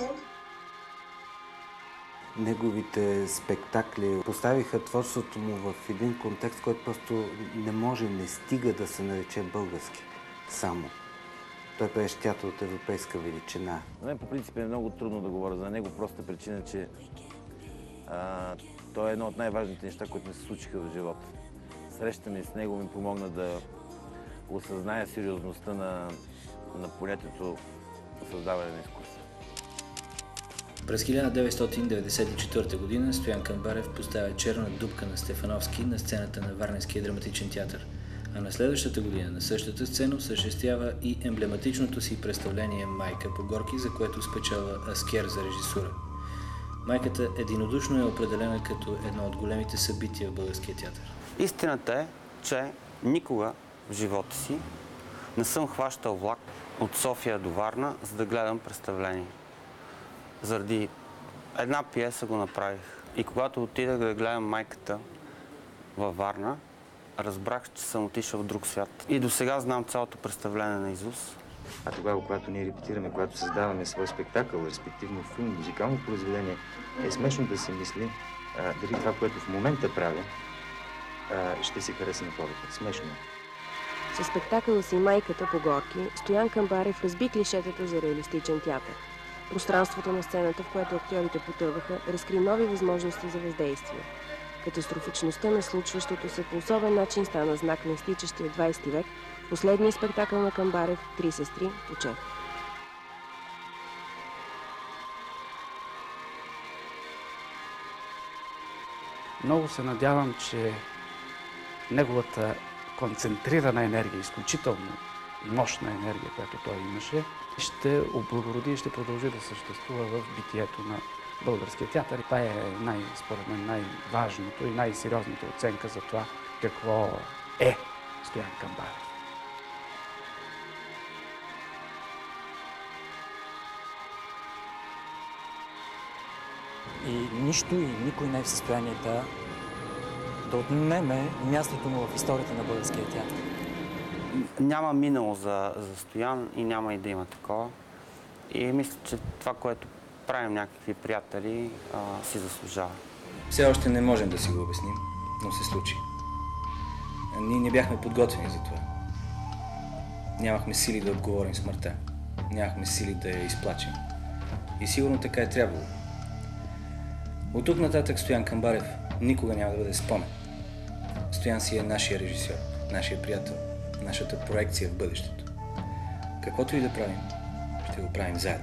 Неговите спектакли поставиха творчеството му в един контекст, който просто не стига да се нарече български само. Той беше театър от европейска величина. За мен по принцип е много трудно да говоря за него, просто причина, че той е едно от най-важните неща, които ми се случиха в живота. Срещата ми с него ми помогна да осъзная сериозността на понятието създаване на изкуство. През 1994 година Стоян Камбарев поставя Черна дупка на Стефановски на сцената на Варненския драматичен театър, а на следващата година на същата сцена осъществява и емблематичното си представление Майка по горки, за което спечелва Аскер за режисура. Майката единодушно е определена като едно от големите събития в българския театър. Истината е, че никога в живота си не съм хващал влак от София до Варна, за да гледам представление. Заради една пиеса го направих. И когато отидах да гледам Майката във Варна, разбрах, че съм отишъл в друг свят. И до сега знам цялото представление на изус. А тогава, когато ние репетираме, когато създаваме свой спектакъл, респективно филм, музикално произведение, е смешно да се мисли дали това, което в момента правя, ще се хареса на хората. Смешно. Със спектакъла си Майката по горки, Стоян Камбарев разби клишетата за реалистичен театър. Пространството на сцената, в което актьорите потъваха, разкри нови възможности за въздействие. Катастрофичността на случващото се по особен начин стана знак на изтичащия 20 век, последният спектакъл на Камбарев «Три сестри» по Чехов. Много се надявам, че неговата концентрирана енергия, изключително мощна енергия, която той имаше, ще облагороди и ще продължи да съществува в битието на българския театър. И това е според мен най-важното и най-сериозната оценка за това какво е Стоян Камбарев. И нищо и никой не е в състояние да отнеме мястото му в историята на българския театър. Няма минало за Стоян и няма и да има такова. И мисля, че това, което правим някакви приятели, си заслужава. Все още не можем да си го обясним, но се случи. Ние не бяхме подготвени за това. Нямахме сили да отговорим смъртта. Нямахме сили да я изплачем. И сигурно така е трябвало. От тук нататък Стоян Камбарев никога няма да бъде спомен. Стоян си е нашия режисьор, нашия приятел, нашата проекция в бъдещето. Каквото и да правим, ще го правим заедно.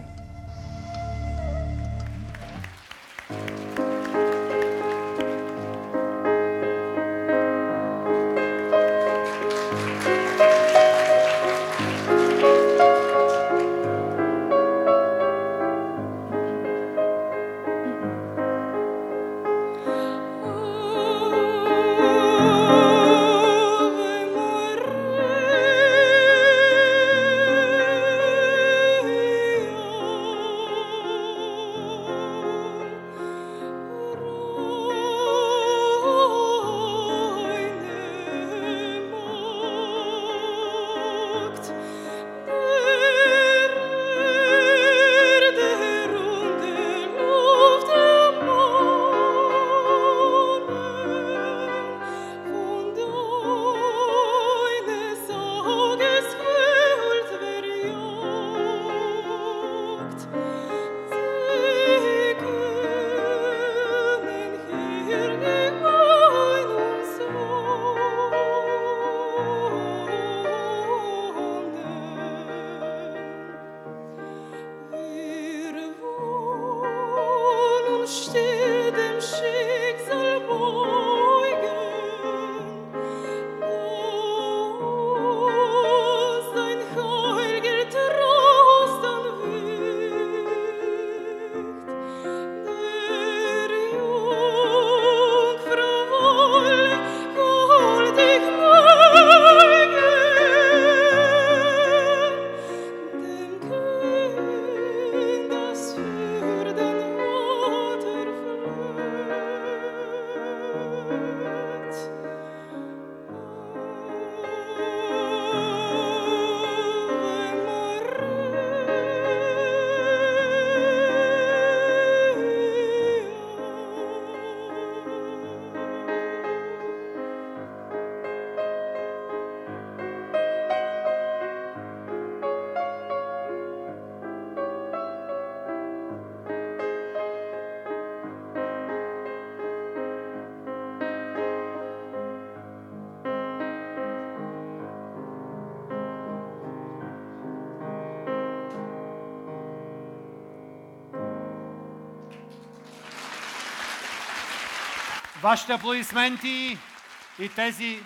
Вашите аплодисменти и тези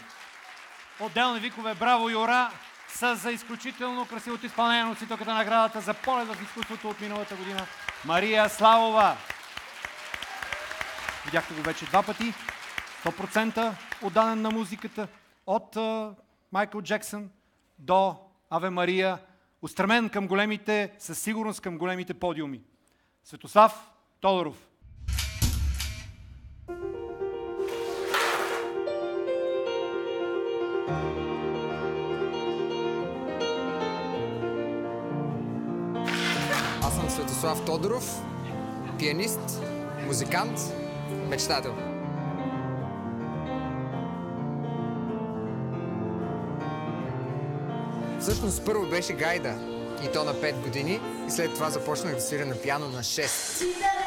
отделни викове «Браво и ура» са за изключително красивото изпълнение на носителката на наградата за полет в изкуството от миналата година Мария Славова. Видяхте го вече 2 пъти. 100% отдаден на музиката от Майкъл Джексън до Аве Мария. Устремен към големите, със сигурност към големите подиуми. Светослав Тодоров. Аз съм Светослав Тодоров, пианист, музикант, мечтател. Всъщност първо беше гайда, и то на 5 години, и след това започнах да свиря на пиано на 6.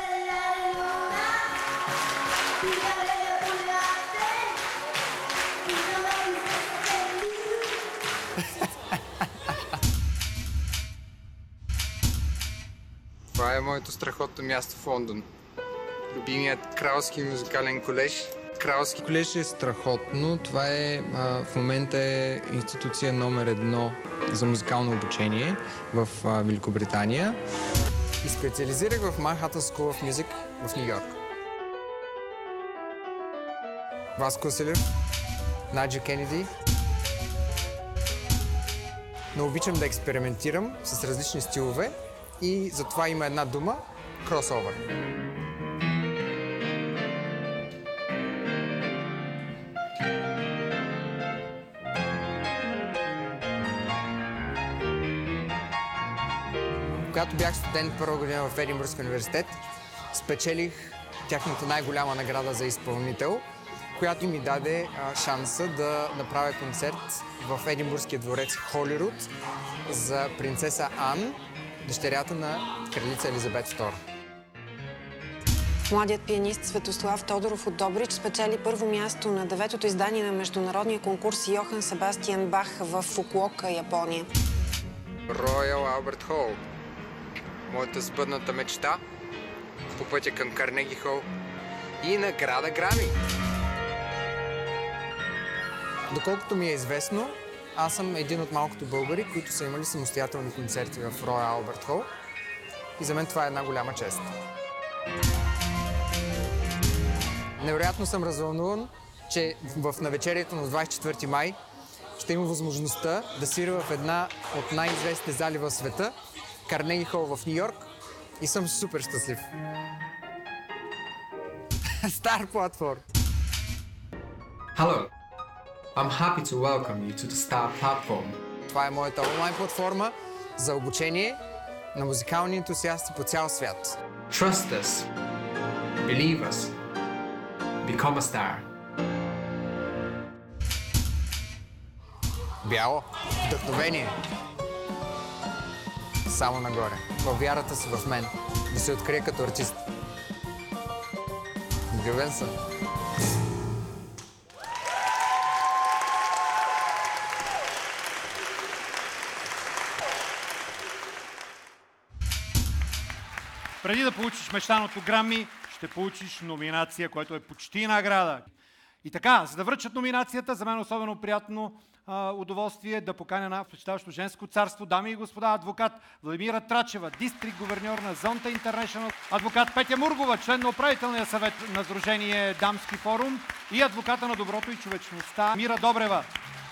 Това е моето страхотно място в Лондон. Любимият Кралски музикален колеж. Кралски колеж е страхотно. Това е, в момента е институция номер 1 за музикално обучение в Великобритания. и специализирах в Manhattan School of Music в Нью Йорк. Васко Василев, Наджи Кенеди. Но обичам да експериментирам с различни стилове и затова има една дума – кросовър. Когато бях студент първа година в Единбургския университет, спечелих тяхната най-голяма награда за изпълнител, която ми даде шанса да направя концерт в Единбургския дворец Холируд за принцеса Ан, дъщерята на кралица Елизабет II. Младият пианист Светослав Тодоров от Добрич спечели първо място на 9-то издание на международния конкурс Йохан Себастиан Бах в Фукуока, Япония. Роял Алберт Хол. Моята сбъдната мечта по пътя към Карнеги Хол и награда Грами. Доколкото ми е известно, аз съм един от малкото българи, които са имали самостоятелни концерти в Роял Алберт Хол и за мен това е една голяма чест. Невероятно съм развълнуван, че в навечерието на 24 май ще има възможността да свиря в една от най-известните зали в света, Карнеги Хол в Нью Йорк, и съм супер щастлив. Стар платформ! Hello, I'm happy to welcome you to the Star Platform. Това е моята онлайн платформа за обучение на музикални ентусиасти по цял свят. Trust us, believe us, become a star. Бяло, вдъхновение. Само нагоре. Във вярата си в мен. Да се открия като артист. Влюбен съм. Преди да получиш мечтаното Грами, ще получиш номинация, което е почти награда. И така, за да връчат номинацията, за мен особено приятно удоволствие да поканя на впечатляващо женско царство, дами и господа, адвокат Владимира Трачева, дистрикт гуверньор на Зонта Интернешнъл, адвокат Петя Мургова, член на управителния съвет на Сдружение Дамски форум и адвоката на доброто и човечността Мира Добрева.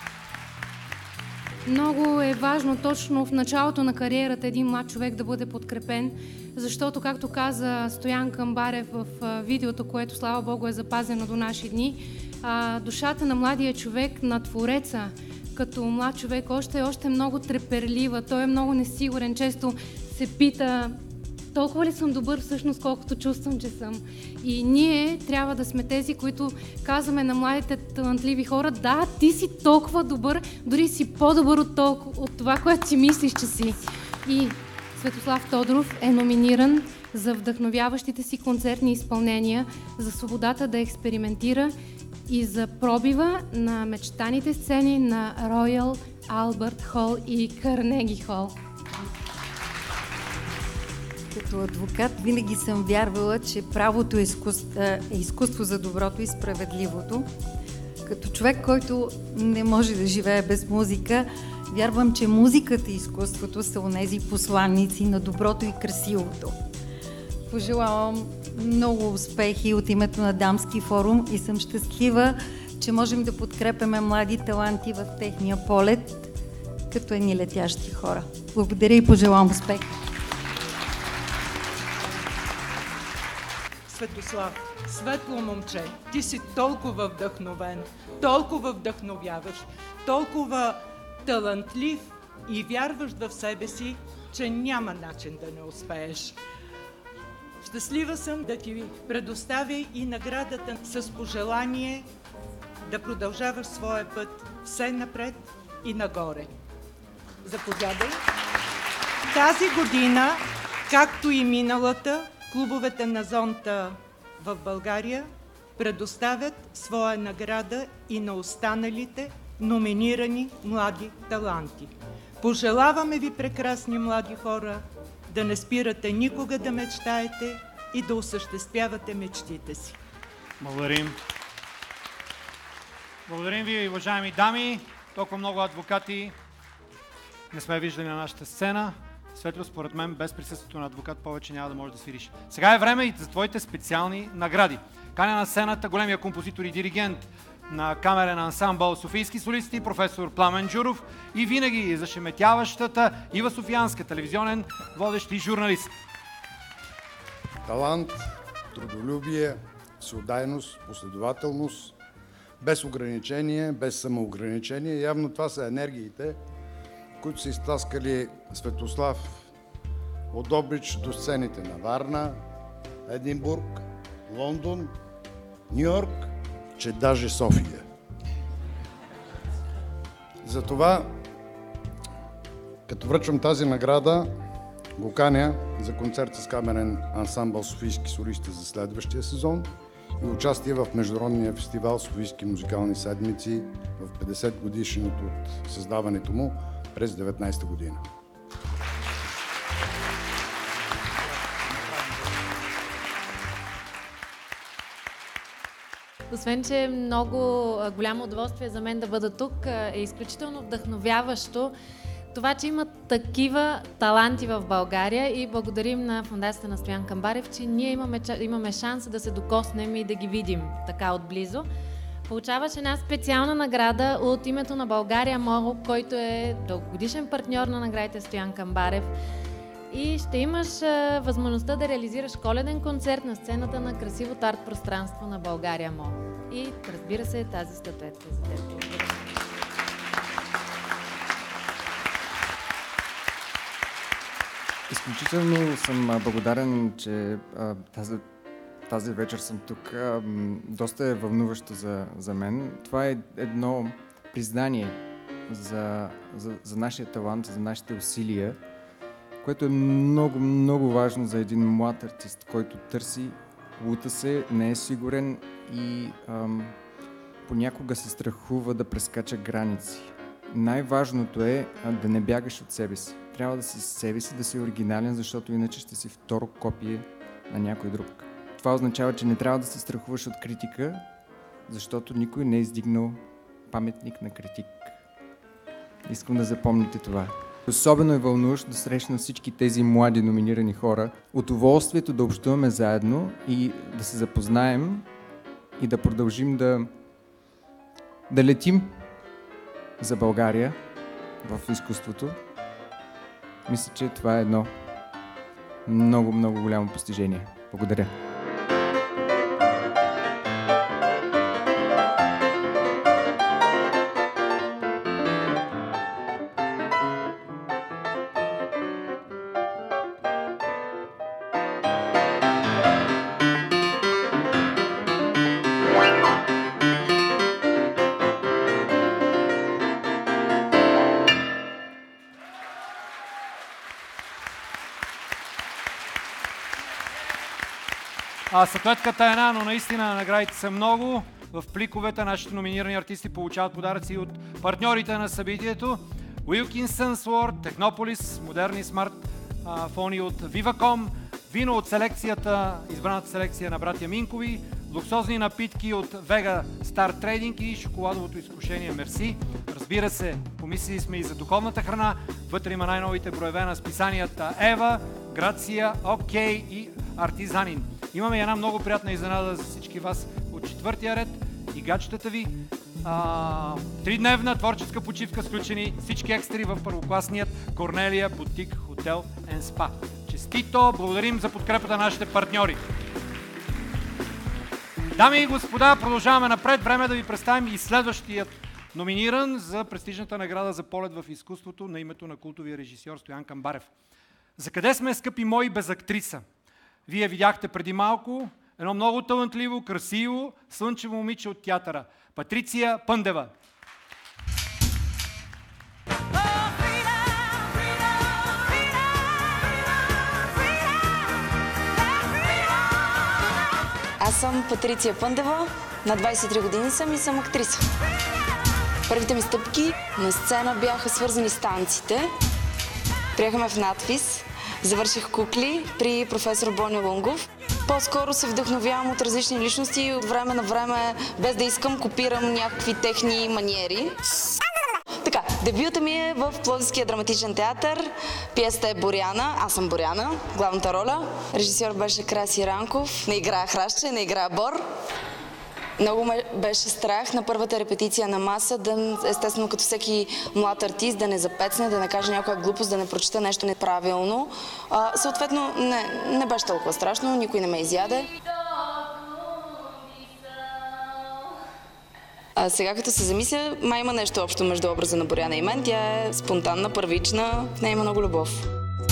Много е важно точно в началото на кариерата един млад човек да бъде подкрепен, защото, както каза Стоян Камбарев в видеото, което, слава Богу, е запазено до наши дни, душата на младия човек, на твореца, като млад човек, още много треперлива, той е много несигурен, често се пита толкова ли съм добър всъщност, колкото чувствам, че съм. И ние трябва да сме тези, които казваме на младите талантливи хора, да, ти си толкова добър, дори си по-добър от това, което си мислиш, че си. И Светослав Тодоров е номиниран за вдъхновяващите си концертни изпълнения, за свободата да експериментира и за пробива на мечтаните сцени на Роял Алберт Хол и Карнеги Хол. Като адвокат винаги съм вярвала, че правото е изкуство за доброто и справедливото. Като човек, който не може да живее без музика, вярвам, че музиката и изкуството са онези посланници на доброто и красивото. Пожелавам много успехи от името на Дамски форум и съм щастлива, че можем да подкрепяме млади таланти в техния полет, като едни летящи хора. Благодаря и пожелавам успех! Светослав, светло момче, ти си толкова вдъхновен, толкова вдъхновяващ, толкова талантлив и вярващ в себе си, че няма начин да не успееш. Щастлива съм да ти предоставя и наградата с пожелание да продължаваш своя път все напред и нагоре. Заповядай. Тази година, както и миналата, клубовете на Зонта в България предоставят своя награда и на останалите номинирани млади таланти. Пожелаваме ви, прекрасни млади хора, да не спирате никога да мечтаете и да осъществявате мечтите си. Благодарим. Благодарим ви, уважаеми дами. Толкова много адвокати не сме виждали на нашата сцена. Светло, според мен, без присъствието на адвокат повече няма да можеш да свириш. Сега е време и за твоите специални награди. Каня на сцената големия композитор и диригент на камерен ансамбъл Софийски солисти, професор Пламен Джуров и винаги зашеметяващата Ива Софиянска, телевизионен водещ и журналист. Талант, трудолюбие, всеотдайност, последователност, без ограничение, без самоограничение. Явно това са енергиите, които са изтласкали Светослав от Добрич до сцените на Варна, Единбург, Лондон, Ню-Йорк, че даже София. Затова, като връчвам тази награда, го каня за концерт с камерен ансамбъл Софийски солисти за следващия сезон и участие в Международния фестивал Софийски музикални седмици в 50 годишнината от създаването му през 19-та година. Освен, че е много голямо удоволствие за мен да бъда тук, е изключително вдъхновяващо това, че има такива таланти в България и благодарим на фондацията на Стоян Камбарев, че ние имаме шанс да се докоснем и да ги видим така отблизо. Получаваш една специална награда от името на България МОЛ, който е дългогодишен партньор на наградите Стоян Камбарев. И ще имаш възможността да реализираш коледен концерт на сцената на красивото арт пространство на България МОЛ. И разбира се, тази статуетка за теб. Благодаря. Изключително съм благодарен, че тази вечер съм тук. Доста е вълнуващо за мен. Това е едно признание за нашия талант, за нашите усилия, което е много, много важно за един млад артист, който търси, лута се, не е сигурен и понякога се страхува да прескача граници. Най-важното е да не бягаш от себе си. Трябва да си себе си, да си оригинален, защото иначе ще си второ копие на някой друг. Това означава, че не трябва да се страхуваш от критика, защото никой не е издигнал паметник на критик. Искам да запомните това. Особено е вълнуващо да срещна всички тези млади номинирани хора. Удоволствието да общуваме заедно и да се запознаем и да продължим да летим за България в изкуството. Мисля, че това е едно много, много голямо постижение. Благодаря. Статуетката е една, но наистина наградите са много. В пликовете нашите номинирани артисти получават подаръци от партньорите на събитието. Wilkinson Sword, Технополис, модерни смартфони от Viva.com, вино от селекцията, избраната селекция на братя Минкови, луксозни напитки от Vega Star Trading и шоколадовото изкушение Мерси. Разбира се, помислили сме и за духовната храна. Вътре има най-новите броеве на списанията Ева, Грация, Окей и Артизанин. Имаме една много приятна изненада за всички вас от четвъртия ред и гаджетата ви. Тридневна творческа почивка, сключени всички екстри в първокласният Корнелия Бутик Хотел & Спа. Честито! Благодарим за подкрепата на нашите партньори. Дами и господа, продължаваме напред. Време да ви представим и следващият номиниран за престижната награда за полет в изкуството на името на култовия режисьор Стоян Камбарев. За къде сме, скъпи мои, без актриса? Вие видяхте преди малко едно много талантливо, красиво, слънчево момиче от театъра. Патриция Пъндева. Аз съм Патриция Пъндева, на 23 години съм и съм актриса. Първите ми стъпки на сцена бяха свързани с танците. Приехаме в надпис. Завърших кукли при професор Бони Лунгов. По-скоро се вдъхновявам от различни личности и от време на време, без да искам, копирам някакви техни маниери. Така, Дебюта ми е в Пловдивския драматичен театър. Пиесата е Боряна, аз съм Боряна, главната роля. Режисьор беше Краси Ранков. Не играя Храща, не играя Бор. Много ме беше страх на първата репетиция на маса, естествено като всеки млад артист, да не запецне, да не каже някоя глупост, да не прочита нещо неправилно. Съответно, не беше толкова страшно, никой не ме изяде. Сега като се замисля, май има нещо общо между образа на Боряна и мен. Тя е спонтанна, първична, в нея има много любов.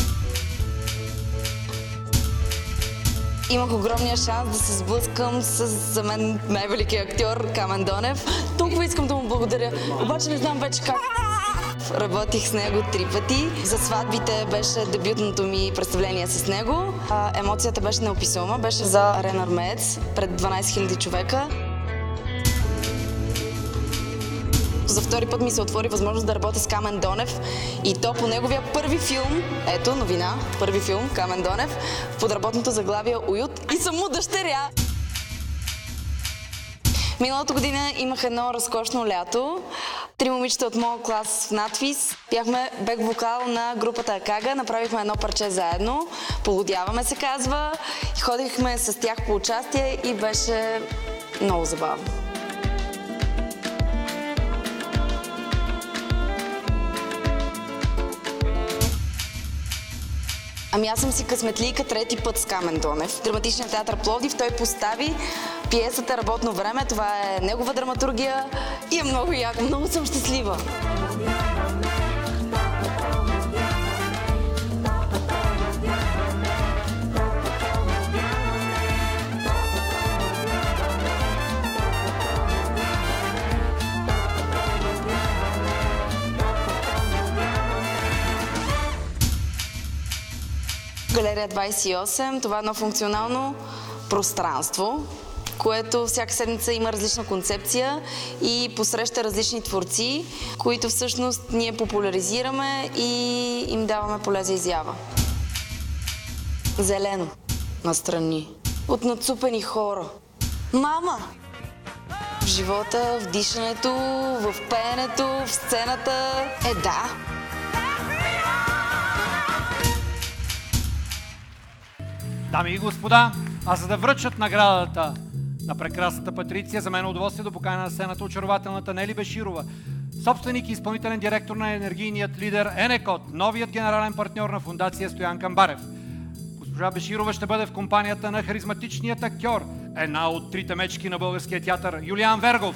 Имах огромния шанс да се сблъскам с, за мен, най-великият актьор Камен Донев. Толкова искам да му благодаря, обаче не знам вече как. Работих с него 3 пъти. За сватбите беше дебютното ми представление с него. Емоцията беше неописуема, беше за Арена Армеец пред 12 000 човека. За втори път ми се отвори възможност да работя с Камен Донев и то по неговия първи филм, ето новина, първи филм, Камен Донев, в подработното заглавие Уют и съм му дъщеря. Миналата година имах едно разкошно лято. 3 момичета от моя клас в надвис. Бяхме бек-вокал на групата Акага, направихме едно парче заедно. Полудяваме се казва. И ходихме с тях по участие и беше много забавно. Ами аз съм си късметлийка 3-ти път с Камен Донев. Драматичният театър Пловдив, той постави пиесата "Работно време", това е негова драматургия и е много яко, много съм щастлива. Галерия 28, това е едно функционално пространство, което всяка седмица има различна концепция и посреща различни творци, които всъщност ние популяризираме и им даваме поле за изява. Зелено настрани, от нацупени хора. Мама! В живота, в дишането, в пеенето, в сцената. Да! Дами и господа, а за да връчат наградата на прекрасната Патриция, за мен е удоволствие да поканя на сцената очарователната Нели Беширова, собственик и изпълнителен директор на енергийният лидер Енекот, новият генерален партньор на фондация Стоян Камбарев. Госпожа Беширова ще бъде в компанията на харизматичният актьор, една от 3 мечки на българския театър, Юлиан Вергов.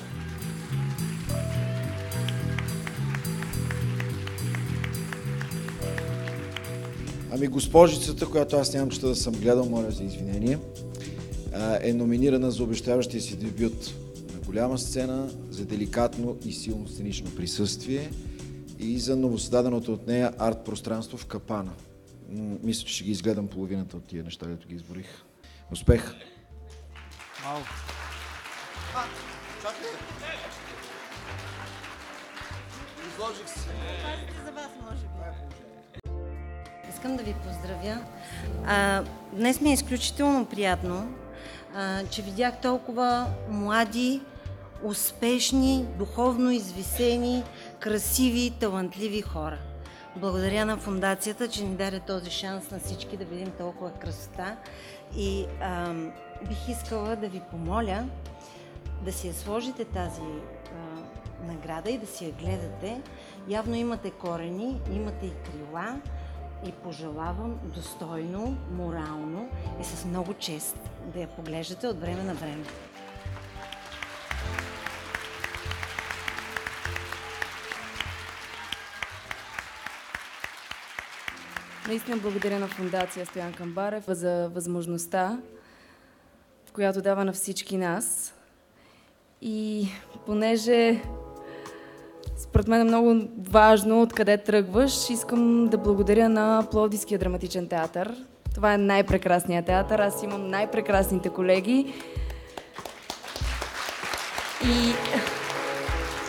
Ами госпожицата, която аз нямам чета да съм гледал, моля за извинение, е номинирана за обещаващия си дебют на голяма сцена, за деликатно и силно сценично присъствие и за новосъздаденото от нея арт-пространство в Капана. Мисля, че ще ги изгледам половината от тия неща, дето ги изборих. Успех! Вау! Изложих се. За вас, може би. Искам да ви поздравя. Днес ми е изключително приятно, че видях толкова млади, успешни, духовно извисени, красиви, талантливи хора. Благодаря на фондацията, че ни даде този шанс на всички да видим толкова красота. И бих искала да ви помоля да си я сложите тази награда и да си я гледате. Явно имате корени, имате и крила и пожелавам достойно, морално и с много чест да я поглеждате от време на време. Наистина благодаря на фондация Стоян Камбарев за възможността, която дава на всички нас. И понеже според мен е много важно откъде тръгваш, искам да благодаря на Пловдивския драматичен театър. Това е най-прекрасният театър. Аз имам най-прекрасните колеги. И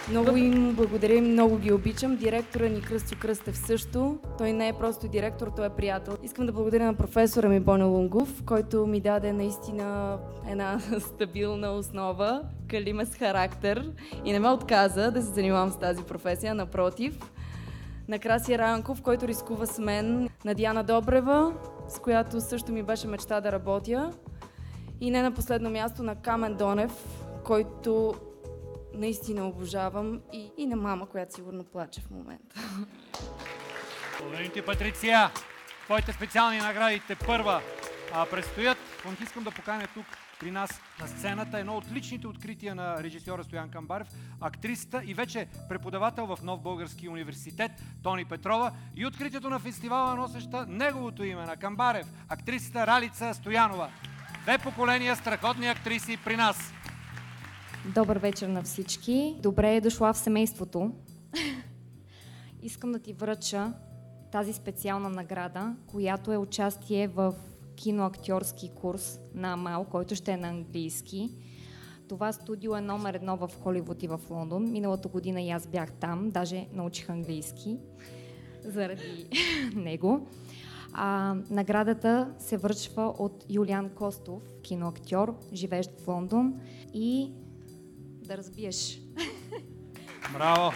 Много им благодаря и много ги обичам. Директора ни Кръстю Кръстев също. Той не е просто директор, той е приятел. Искам да благодаря на професора ми Боня Лунгов, който ми даде наистина една стабилна основа, калима с характер и не ме отказа да се занимавам с тази професия, напротив. На Краси Ранков, който рискува с мен, на Диана Добрева, с която също ми беше мечта да работя, и не на последно място на Камен Донев, който наистина обожавам, и на мама, която сигурно плаче в момента. Благодарим ти, Патриция! Твоите специални наградите първа предстоят. Искам да поканя тук при нас на сцената едно от личните открития на режисьора Стоян Камбарев, актрисата и вече преподавател в Нов български университет Тони Петрова, и откритието на фестивала, носеща неговото име, на Камбарев, актрисата Ралица Стоянова. Две поколения страхотни актриси при нас. Добър вечер на всички. Добре е дошла в семейството. Искам да ти връча тази специална награда, която е участие в киноактьорски курс на АМАЛ, който ще е на английски. Това студио е номер 1 в Холивуд и в Лондон. Миналата година и аз бях там, даже научих английски заради него. Наградата се връчва от Юлиан Костов, киноактьор, живеещ в Лондон, и да разбиеш. Браво!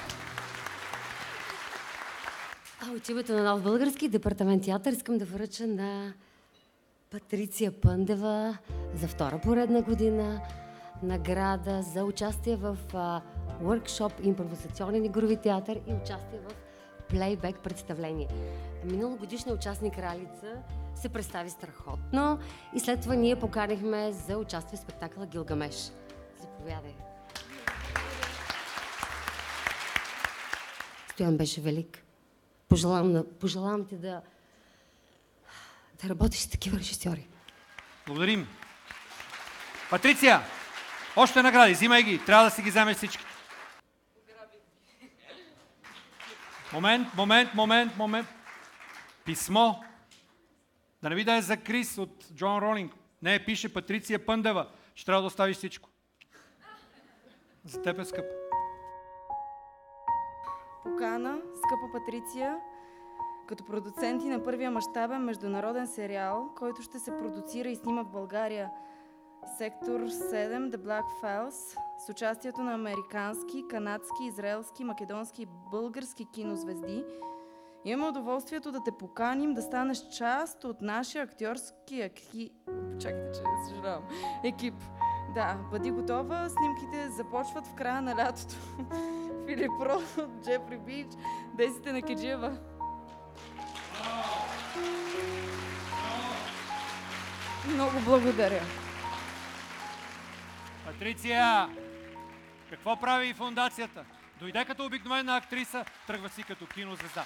От името на Нов български департамент театър искам да връча на Патриция Пъндева за втора поредна година награда за участие в workshop импровизационен игрови театър и участие в плейбек представление. Миналогодишният участник Ралица се представи страхотно и след това ние поканихме за участие в спектакъла Гилгамеш. Заповядай. Стоян беше велик. Пожелавам ти да работиш с такива режисьори. Благодарим. Патриция, още награди, взимай ги. Трябва да си ги вземеш всички. Момент. Писмо. Да не би да е за Крис от Джон Ролинг. Не, пише Патриция Пъндева. Ще трябва да оставиш всичко. За теб е скъп. Покана, скъпа Патриция, като продуценти на първия мащабен международен сериал, който ще се продуцира и снима в България. Сектор 7, The Black Files, с участието на американски, канадски, израелски, македонски и български кинозвезди. Имаме удоволствието да те поканим да станеш част от нашия актьорски екип. Да, бъди готова, снимките започват в края на лятото. Филип Рот, Джефри Бич, Десите на Кеджиева. Много благодаря. Патриция, какво прави фондацията? Дойде като обикновена актриса, тръгва си като кинозвезда.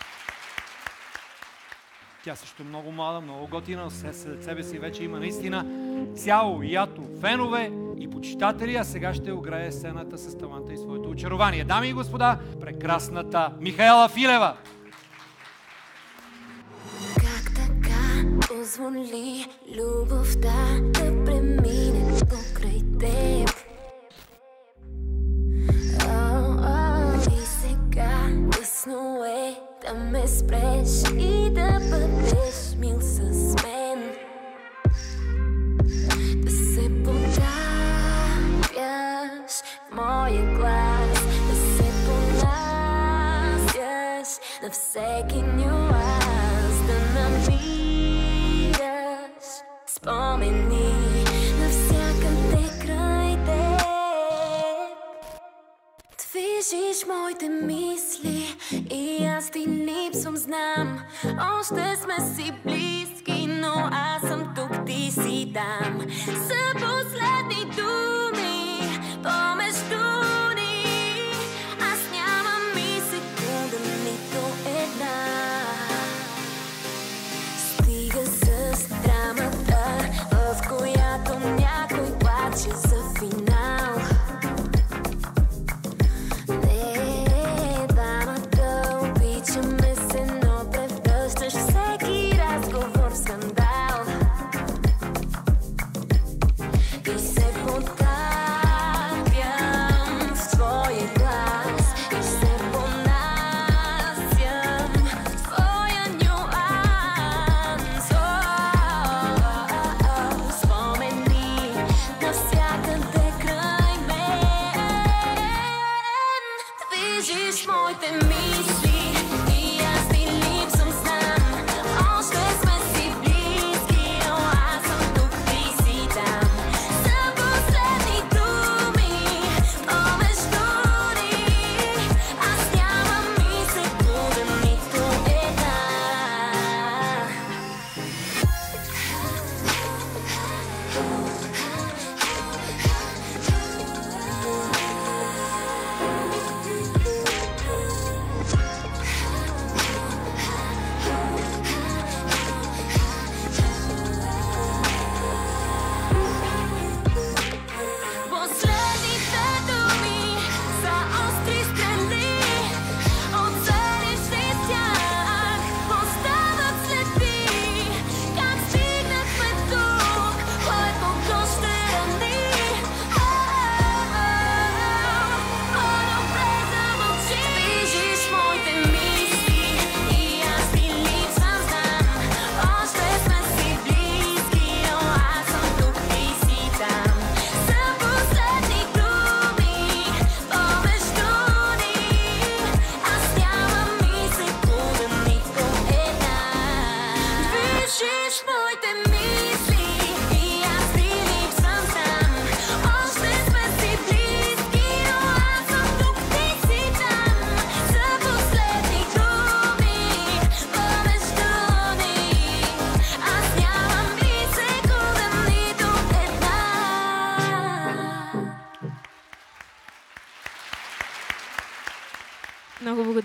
Тя също е много млада, много готина, след себе си вече има наистина цяло ято фенове и почитатели, а сега ще огрее сцената с таланта и своето очарование. Дами и господа, прекрасната Михаела Филева! Как така позволи любовта да премине покрай теб? И сега късно е да ме спреш и да бъдеш мил с мен. Да се потапяш в моя глас, да се понасяш на всеки нюанс, да намираш спомени навсякъде край теб. Движиш моите мисли и аз ти липсвам, знам. Още сме си близки, но аз съм тук, ти си там. За последни думи помежду ни, аз нямам и секунда, нито една. Стига с драмата, в която някой плаче за финал.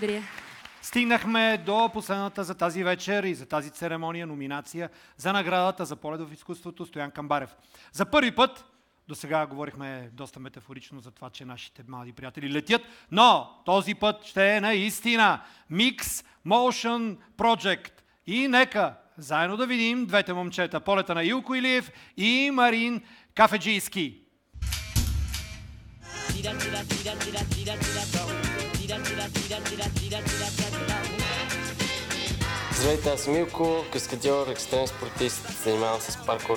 Благодаря. Стигнахме до последната за тази вечер и за тази церемония номинация за наградата за полет в изкуството Стоян Камбарев. За първи път, до сега говорихме доста метафорично за това, че нашите млади приятели летят, но този път ще е наистина Mix Motion Project. И нека заедно да видим двете момчета, полета на Илко Илиев и Марин Кафеджийски. Здравейте, аз съм Илко, каскадьор, екстремен спортист, занимавам се с паркур.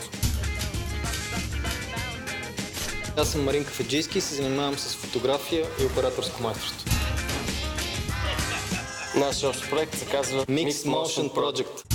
Аз съм Марин Кафеджийски и се занимавам с фотография и операторско майсторство. Нашият общ проект се казва Mix Motion Project.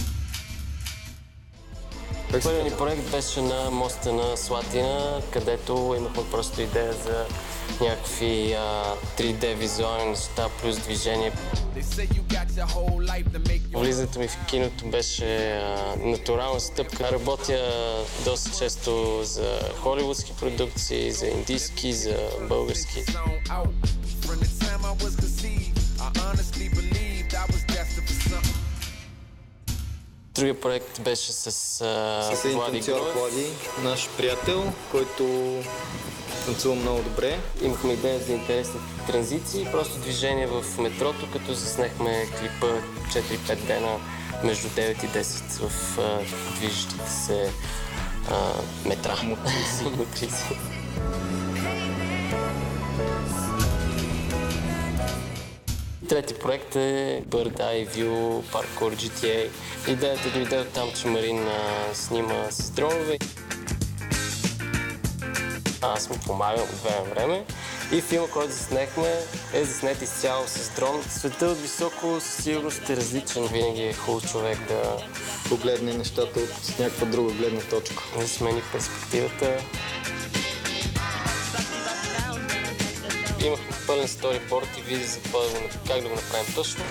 Първият ни проект беше на моста на Слатина, където имахме просто идея за някакви 3D визуални неща плюс движение. Влизането ми в киното беше натурална стъпка. Работя доста често за холивудски продукции, за индийски, за български. Другия проект беше с Влади Гроев. Влади, наш приятел, който танцува много добре. Имахме идея за интересни транзиции, просто движение в метрото, като заснехме клипа 4-5 дена между 9 и 10 в движещите се метра. Мотриси. Трети проект е Bird Eye View Parkour GTA. Идеята дойде от там, че Марин снима с дронове. Аз му помагам от време на време. И филма, който заснехме, е заснет изцяло с дрон. Светът от високо със сигурност е различен. Винаги е хубаво човек да погледне нещата от някаква друга гледна точка. Да смени перспективата. Имахме пълен сториборд и визия за как да го направим точно.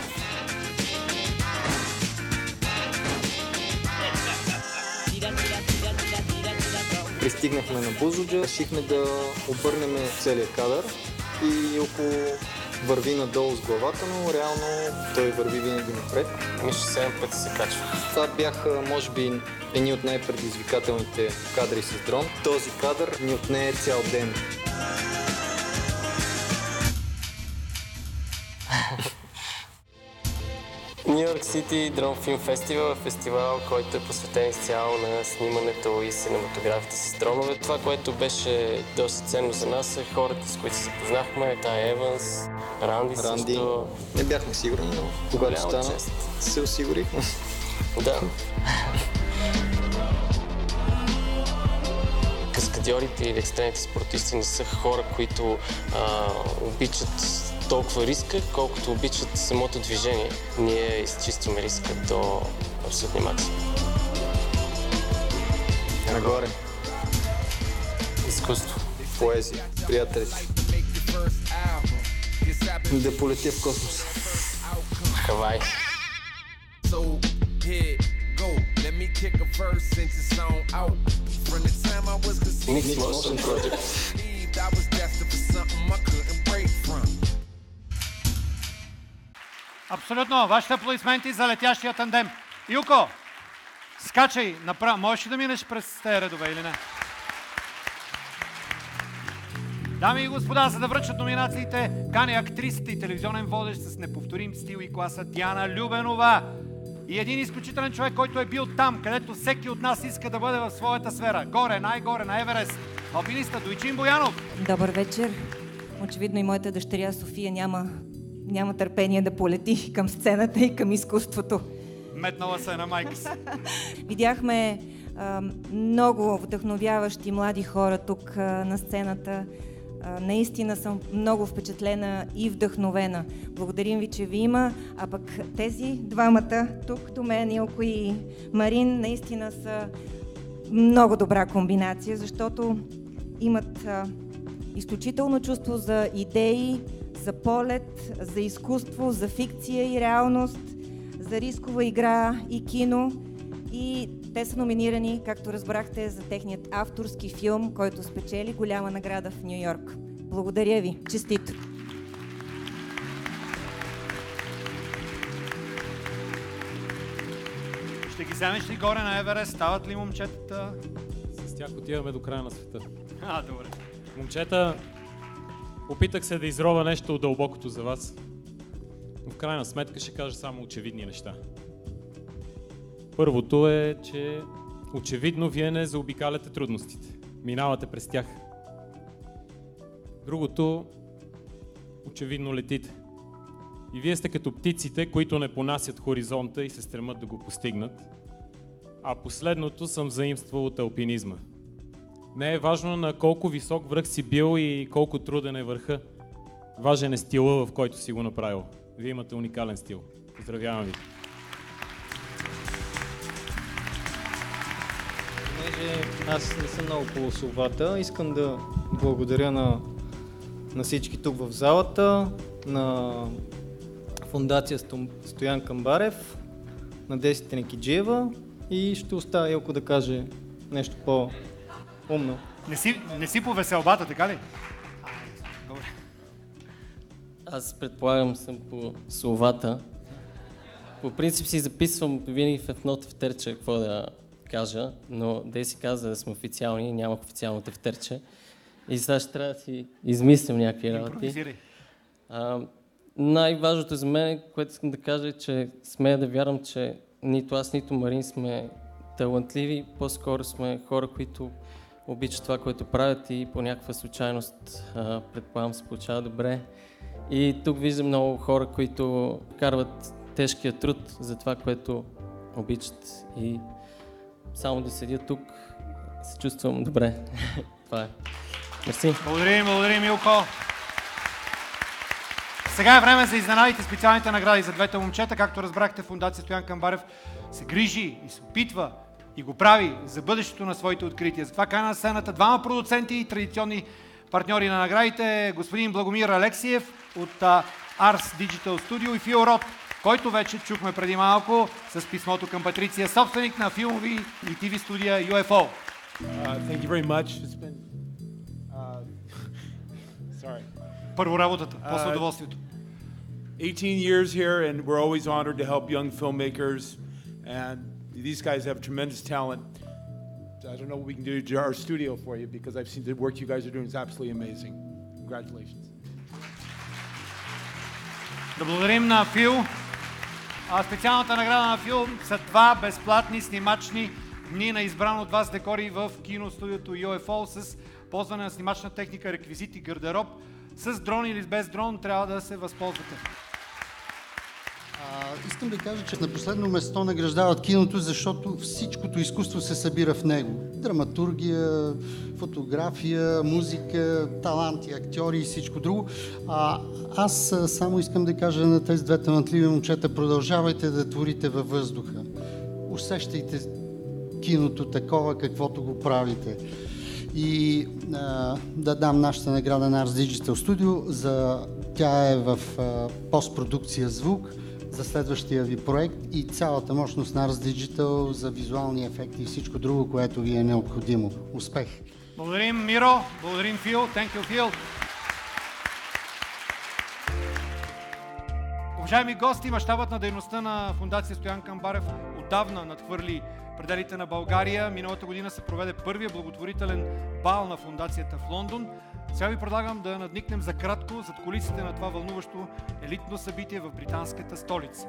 Пристигнахме на Бузлуджа, решихме да обърнем целия кадър и Илко върви надолу с главата, но реално той върви винаги напред. Мисля, 7 пъти се качва. Това бяха, може би, едни от най-предизвикателните кадри с дрон. Този кадър ни отне цял ден. Ню Йорк Сити Дрон Филм Фестивал е фестивал, който е посветен изцяло на снимането и синематографите с дронове. Това, което беше доста ценно за нас, е хората, с които се запознахме. Тай Еванс, Ранди също. Не бяхме сигурни, но когато стана, се осигурихме. Да. Каскадьорите или екстремните спортисти не са хора, които обичат толкова риска, колкото обичат самото движение. Ние изчистваме риска до абсолютния максимум. Нагоре. Изкуство. Поезия. Приятелите. Да полетя в космоса. Хавай. Mix Motion Project. Абсолютно. Вашите аплодисменти за летящия тандем. Илко, скачай направо. Можеш ли да минеш през тези редове или не? Дами и господа, за да връчат номинациите, кани актрисата и телевизионен водещ с неповторим стил и класа Диана Любенова. И един изключителен човек, който е бил там, където всеки от нас иска да бъде в своята сфера. Горе, най-горе, на Еверест. Алпиниста Дойчин Боянов. Добър вечер. Очевидно и моята дъщеря София няма търпение да полети към сцената и към изкуството. Метнала се на майка си. Видяхме много вдъхновяващи млади хора тук на сцената. Наистина съм много впечатлена и вдъхновена. Благодарим ви, че ви има, а пък тези двамата тук до мен, Илко и Марин, наистина са много добра комбинация, защото имат изключително чувство за идеи, за полет, за изкуство, за фикция и реалност, за рискова игра и кино. И те са номинирани, както разбрахте, за техният авторски филм, който спечели голяма награда в Ню Йорк. Благодаря ви. Честито! Ще ги вземеш ли горе на Еверест? Стават ли момчетата? С тях отиваме до края на света. Добре. Момчета, опитах се да изрова нещо от дълбокото за вас, но в крайна сметка ще кажа само очевидни неща. Първото е, че очевидно вие не заобикаляте трудностите. Минавате през тях. Другото, очевидно летите. И вие сте като птиците, които не понасят хоризонта и се стремат да го постигнат. А последното съм заимствал от алпинизма. Не е важно на колко висок връх си бил и колко труден е върха. Важен е стила, в който си го направил. Вие имате уникален стил. Поздравявам ви! Понеже аз не съм много по словата, искам да благодаря на всички тук в залата, на фондация Стоян Камбарев, на Деси Тенекиджиева и ще оставя Елко да каже нещо по-умно. Не си по веселбата, така ли? Добре. Аз предполагам съм по словата. По принцип си записвам винаги в едно тефтерче какво да кажа, но Деси каза да сме официални и нямах официално тефтерче. И сега ще трябва да си измислям някакви работи. Най-важното за мен, което искам да кажа е, че смея да вярвам, че нито аз, нито Марин сме талантливи, по-скоро сме хора, които обичат това, което правят и по някаква случайност предполагам се получава добре. И тук виждам много хора, които карват тежкия труд за това, което обичат и само да седя тук се чувствам добре. Това е. Мерси. Благодарим, Милко. Сега е време за изненадите, специалните награди за двете момчета. Както разбрахте, фондация Стоян Камбарев се грижи и се опитва и го прави за бъдещето на своите открития. Затова кана на сцената двама продуценти и традиционни партньори на наградите, господин Благомир Алексиев от Ars Digital Studio и Фил Рот, който вече чухме преди малко с писмото към Патриция, собственик на филмови и ТВ студия UFO. Thank you very much. It's been... sorry. Първо работата, после удоволствието. 18 years here and we're always honored to help young filmmakers and these guys have tremendous talent. I don't know what we can do to our studio for you because I've seen the work you guys are doing is absolutely amazing. Congratulations. Да благодарим на Фил. Специалната награда на Фил са 2 безплатни снимачни дни на избран от вас декори в киностудиото UFO с ползване на снимачна техника, реквизити, гардероб. С дрон или без дрон трябва да се възползвате. Искам да кажа, че на последно место награждават киното, защото всичкото изкуство се събира в него. Драматургия, фотография, музика, таланти, актьори и всичко друго. Аз само искам да кажа на тези две талантливи момчета, продължавайте да творите във въздуха. Усещайте киното такова, каквото го правите. И да дам нашата награда на Ars Digital Studio. Тя е в постпродукция звук за следващия ви проект и цялата мощност на Ars Digital за визуални ефекти и всичко друго, което ви е необходимо. Успех! Благодарим, Миро. Благодарим, Фил. Thank you, Фил. Уважаеми гости, мащабът на дейността на фондация Стоян Камбарев отдавна надхвърли пределите на България. Миналата година се проведе първия благотворителен бал на фондацията в Лондон. Сега ви предлагам да надникнем за кратко зад кулисите на това вълнуващо елитно събитие в британската столица.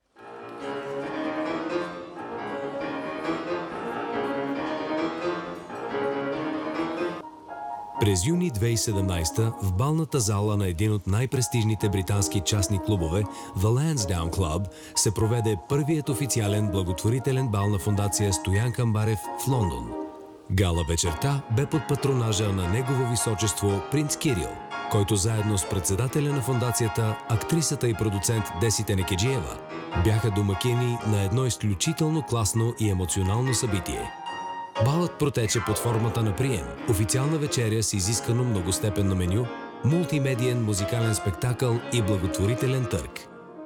През юни 2017 в балната зала на един от най-престижните британски частни клубове, The Lansdowne Club, се проведе първият официален благотворителен бал на фондация Стоян Камбарев в Лондон. Гала вечерта бе под патронажа на негово височество принц Кирил, който заедно с председателя на фондацията, актрисата и продуцент Деси Тенекиджиева, бяха домакини на едно изключително класно и емоционално събитие. Балът протече под формата на прием, официална вечеря с изискано многостепенно меню, мултимедиен музикален спектакъл и благотворителен търг.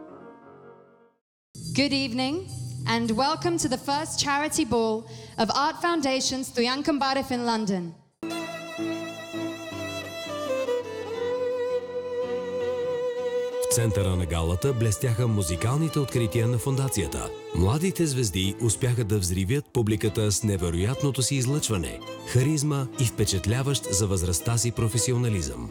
Good evening and welcome to the first charity ball of Art Foundation Stoyan Kambarev in London. В центъра на галата блестяха музикалните открития на фондацията. Младите звезди успяха да взривят публиката с невероятното си излъчване, харизма и впечатляващ за възрастта си професионализъм.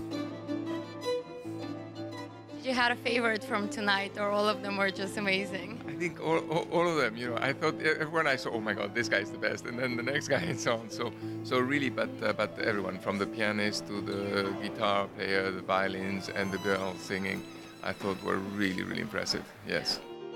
You had a favorite from tonight, or all of them were just amazing? I think all of them, you know, I thought everyone I saw, oh my God, this guy is the best, and then the next guy and so on. So really, but everyone, from the pianist to the guitar player, the violins, and the girls singing, I thought were really, really impressive, yes.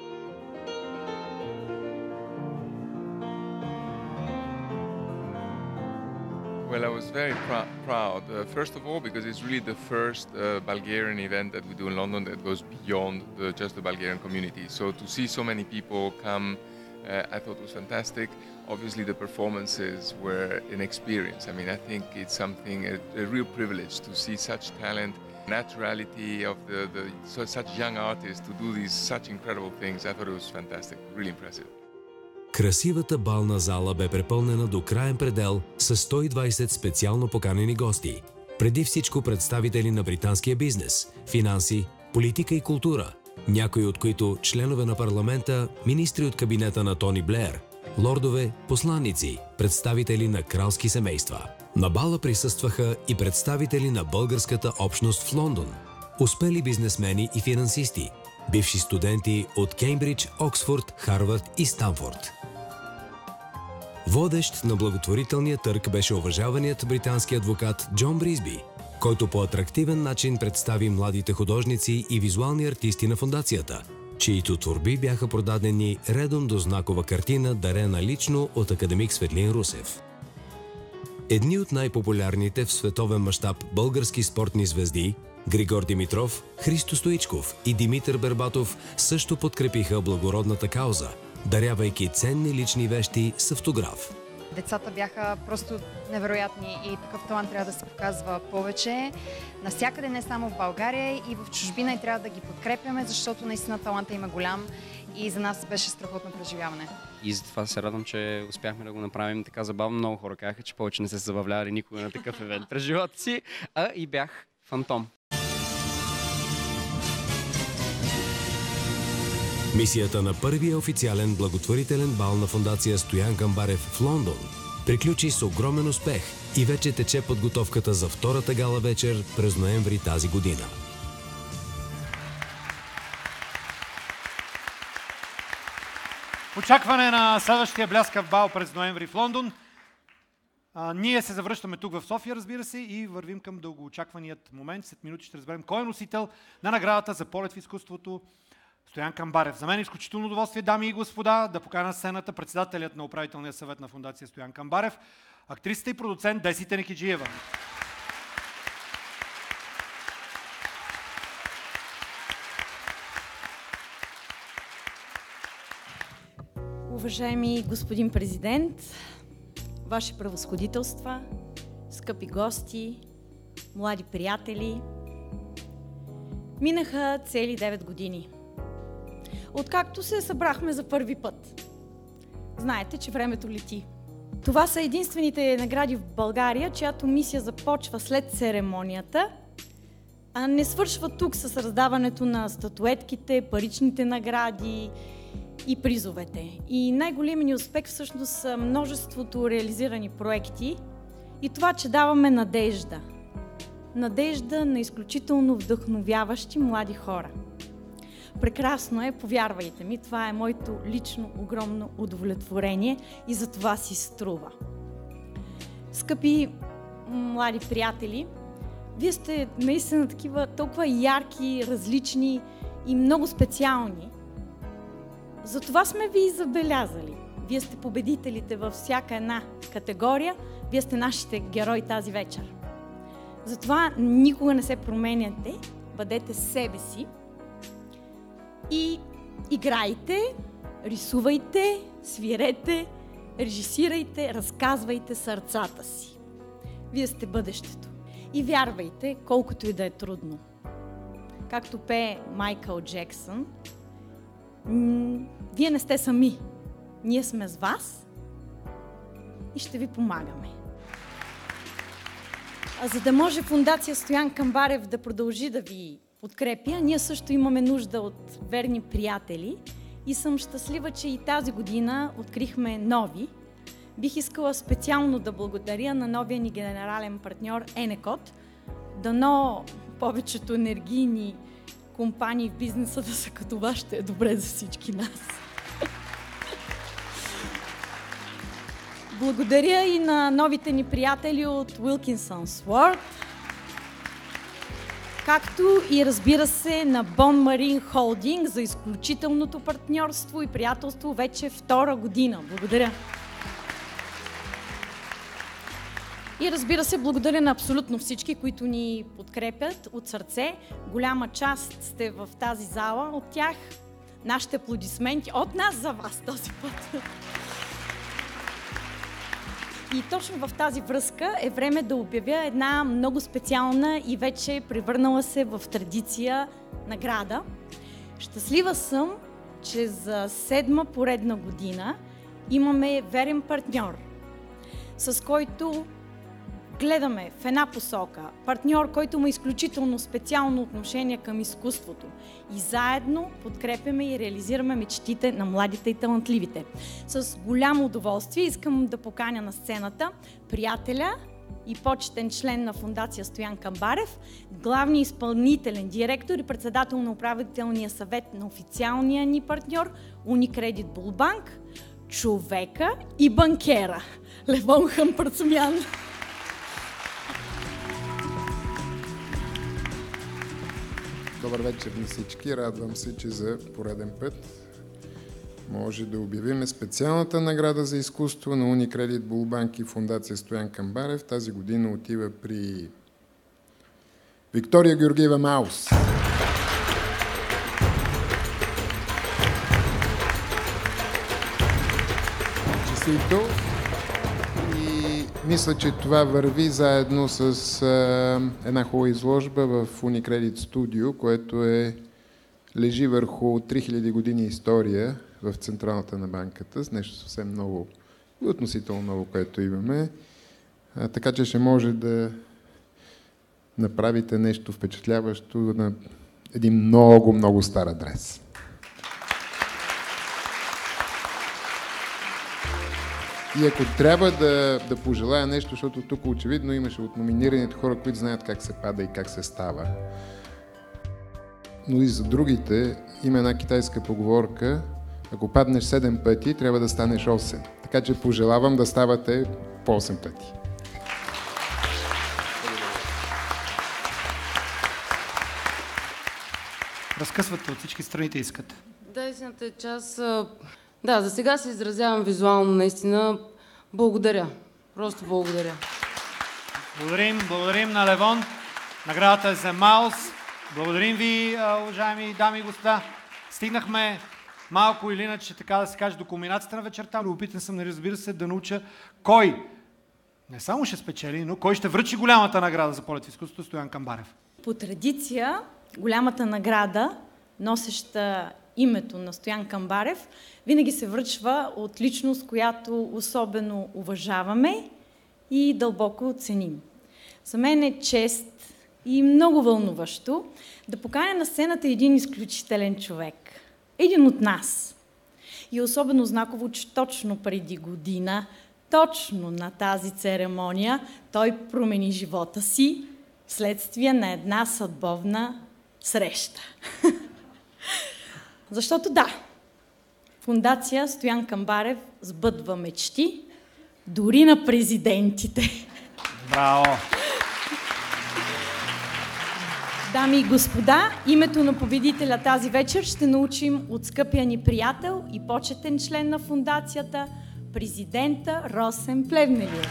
Well, I was very proud, first of all, because it's really the first Bulgarian event that we do in London that goes beyond just the Bulgarian community. So to see so many people come, I thought was fantastic. Obviously, the performances were an experience. I mean, I think it's something, a real privilege to see such talent, naturality of such young artists to do these such incredible things. I thought it was fantastic, really impressive. Красивата бална зала бе препълнена до краен предел с 120 специално поканени гости. Преди всичко представители на британския бизнес, финанси, политика и култура, някои от които членове на парламента, министри от кабинета на Тони Блеер, лордове, посланици, представители на кралски семейства. На бала присъстваха и представители на българската общност в Лондон, успели бизнесмени и финансисти, бивши студенти от Кеймбридж, Оксфорд, Харвард и Станфорд. Водещ на благотворителния търг беше уважаваният британски адвокат Джон Брисби, който по атрактивен начин представи младите художници и визуални артисти на фондацията, чието творби бяха продадени редом до знакова картина, дарена лично от академик Светлин Русев. Едни от най-популярните в световен мащаб български спортни звезди, Григор Димитров, Христо Стоичков и Димитър Бербатов, също подкрепиха благородната кауза, дарявайки ценни лични вещи с автограф. Децата бяха просто невероятни и такъв талант трябва да се показва повече. Навсякъде, не само в България, и в чужбина, и трябва да ги подкрепяме, защото наистина таланта има голям и за нас беше страхотно преживяване. И затова се радвам, че успяхме да го направим така забавно. Много хора казаха, че повече не се забавлявали никога на такъв евент през живота си, а и бях фантом. Мисията на първия официален благотворителен бал на фондация Стоян Камбарев в Лондон приключи с огромен успех и вече тече подготовката за втората гала вечер през ноември тази година. Очакване на следващия бляскав бал през ноември в Лондон. Ние се завръщаме тук в София, разбира се, и вървим към дългоочакваният момент. След минути ще разберем кой е носител на наградата за полет в изкуството Стоян Камбарев. За мен е изключително удоволствие, дами и господа, да покана на сцената председателят на управителния съвет на фондация Стоян Камбарев, актрисата и продуцент Деси Тенекеджиева. Уважаеми господин президент, Ваши превъзходителства, скъпи гости, млади приятели, минаха цели 9 години. Откакто се събрахме за първи път. Знаете, че времето лети. Това са единствените награди в България, чиято мисия започва след церемонията, а не свършва тук с раздаването на статуетките, паричните награди и призовете. И най-големият ни успех всъщност са множеството реализирани проекти и това, че даваме надежда. Надежда на изключително вдъхновяващи млади хора. Прекрасно е, повярвайте ми, това е моето лично огромно удовлетворение и за това си струва. Скъпи млади приятели, вие сте наистина такива толкова ярки, различни и много специални. Затова сме ви забелязали. Вие сте победителите във всяка една категория, вие сте нашите герои тази вечер. Затова никога не се променяте, бъдете себе си и играйте, рисувайте, свирете, режисирайте, разказвайте сърцата си. Вие сте бъдещето. И вярвайте, колкото и да е трудно. Както пее Майкъл Джексън, вие не сте сами. Ние сме с вас и ще ви помагаме. А за да може фондация Стоян Камбарев да продължи да ви подкрепя. Ние също имаме нужда от верни приятели и съм щастлива, че и тази година открихме нови. Бих искала специално да благодаря на новия ни генерален партньор Енекот. Дано повечето енергийни компании в бизнеса да са като вас, ще е добре за всички нас. Благодаря и на новите ни приятели от Wilkinson Sword, както и разбира се на Bon Marine Holding за изключителното партньорство и приятелство вече втора година. Благодаря. И разбира се, благодаря на абсолютно всички, които ни подкрепят от сърце. Голяма част сте в тази зала. От тях нашите аплодисменти от нас за вас този път. И точно в тази връзка е време да обявя една много специална и вече превърнала се в традиция награда. Щастлива съм, че за 7-ма поредна година имаме верен партньор, с който гледаме в една посока. Партньор, който има изключително специално отношение към изкуството. И заедно подкрепяме и реализираме мечтите на младите и талантливите. С голямо удоволствие искам да поканя на сцената приятеля и почетен член на фондация Стоян Камбарев, главния изпълнителен директор и председател на управителния съвет на официалния ни партньор Unicredit Bullbank, човека и банкера Левон Хампарцумян. Добър вечер на всички. Радвам се, че за пореден път може да обявим специалната награда за изкуство на Unicredit Bullbank и фондация Стоян Камбарев. Тази година отива при Виктория Георгиева Маус. Честито. Мисля, че това върви заедно с една хубава изложба в Unicredit Studio, което лежи върху 3000 години история в централата на банката, с нещо съвсем ново и относително ново, което имаме. Така че ще може да направите нещо впечатляващо на един много, много стар адрес. И ако трябва да пожелая нещо, защото тук очевидно имаше от номинираните хора, които знаят как се пада и как се става. Но и за другите има една китайска поговорка: ако паднеш 7 пъти, трябва да станеш 8. Така че пожелавам да ставате по 8 пъти. Разкъсвате от всички страните искат. Да, истината е, че аз... Да, за сега се изразявам визуално, наистина. Благодаря. Просто благодаря. Благодарим на Левон. Наградата е за Маус. Благодарим ви, уважаеми дами и господа. Стигнахме малко или иначе, така да се каже, до кулминацията на вечерта. Любопитен съм, разбира се, да науча кой не само ще спечели, но кой ще връчи голямата награда за полет в изкуството Стоян Камбарев. По традиция, голямата награда, носеща името на Стоян Камбарев, винаги се връчва от личност, която особено уважаваме и дълбоко ценим. За мен е чест и много вълнуващо да поканя на сцената един изключителен човек. Един от нас. И особено знаково, че точно преди година, точно на тази церемония, той промени живота си вследствие на една съдбовна среща. Защото да, фондация Стоян Камбарев сбъдва мечти, дори на президентите. Браво! Дами и господа, името на победителя тази вечер ще научим от скъпия ни приятел и почетен член на фондацията, президента Росен Плевнелиев.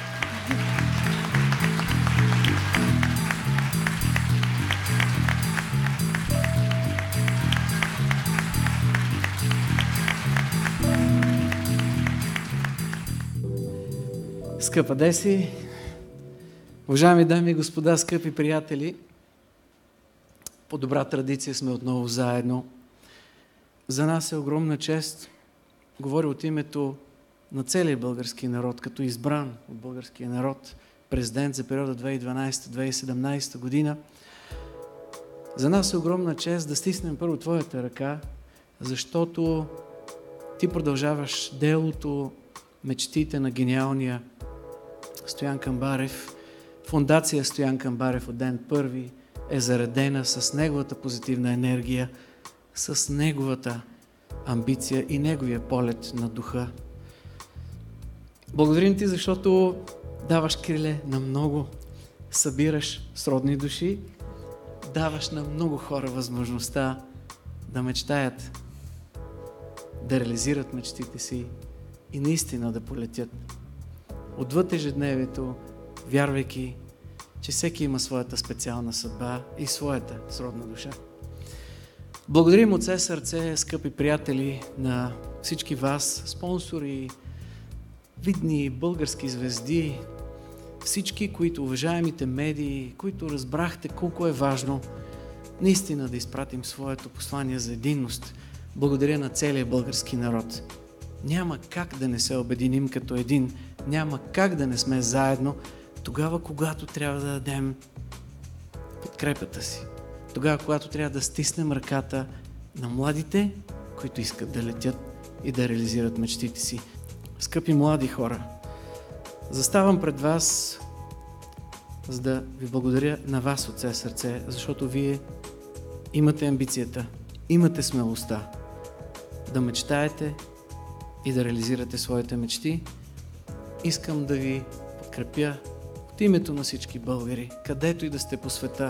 Скъпа Деси, уважаеми дами и господа, скъпи приятели, по добра традиция сме отново заедно. За нас е огромна чест, говоря от името на целия български народ, като избран от българския народ, президент за периода 2012-2017 година, За нас е огромна чест да стиснем първо твоята ръка, защото ти продължаваш делото, мечтите на гениалния Стоян Камбарев. Фондация Стоян Камбарев от ден първи е заредена с неговата позитивна енергия, с неговата амбиция и неговия полет на духа. Благодарим ти, защото даваш криле на много, събираш сродни души, даваш на много хора възможността да мечтаят, да реализират мечтите си и наистина да полетят. Отвъд ежедневието, вярвайки, че всеки има своята специална съдба и своята сродна душа. Благодарим от все сърце, скъпи приятели, на всички вас, спонсори, видни български звезди, всички, които, уважаемите медии, които разбрахте колко е важно наистина да изпратим своето послание за единност. Благодаря на целия български народ. Няма как да не се обединим като един, няма как да не сме заедно тогава, когато трябва да дадем подкрепата си. Тогава, когато трябва да стиснем ръката на младите, които искат да летят и да реализират мечтите си. Скъпи млади хора, заставам пред вас, за да ви благодаря на вас от все сърце, защото вие имате амбицията, имате смелостта да мечтаете и да реализирате своите мечти. Искам да ви подкрепя от името на всички българи, където и да сте по света.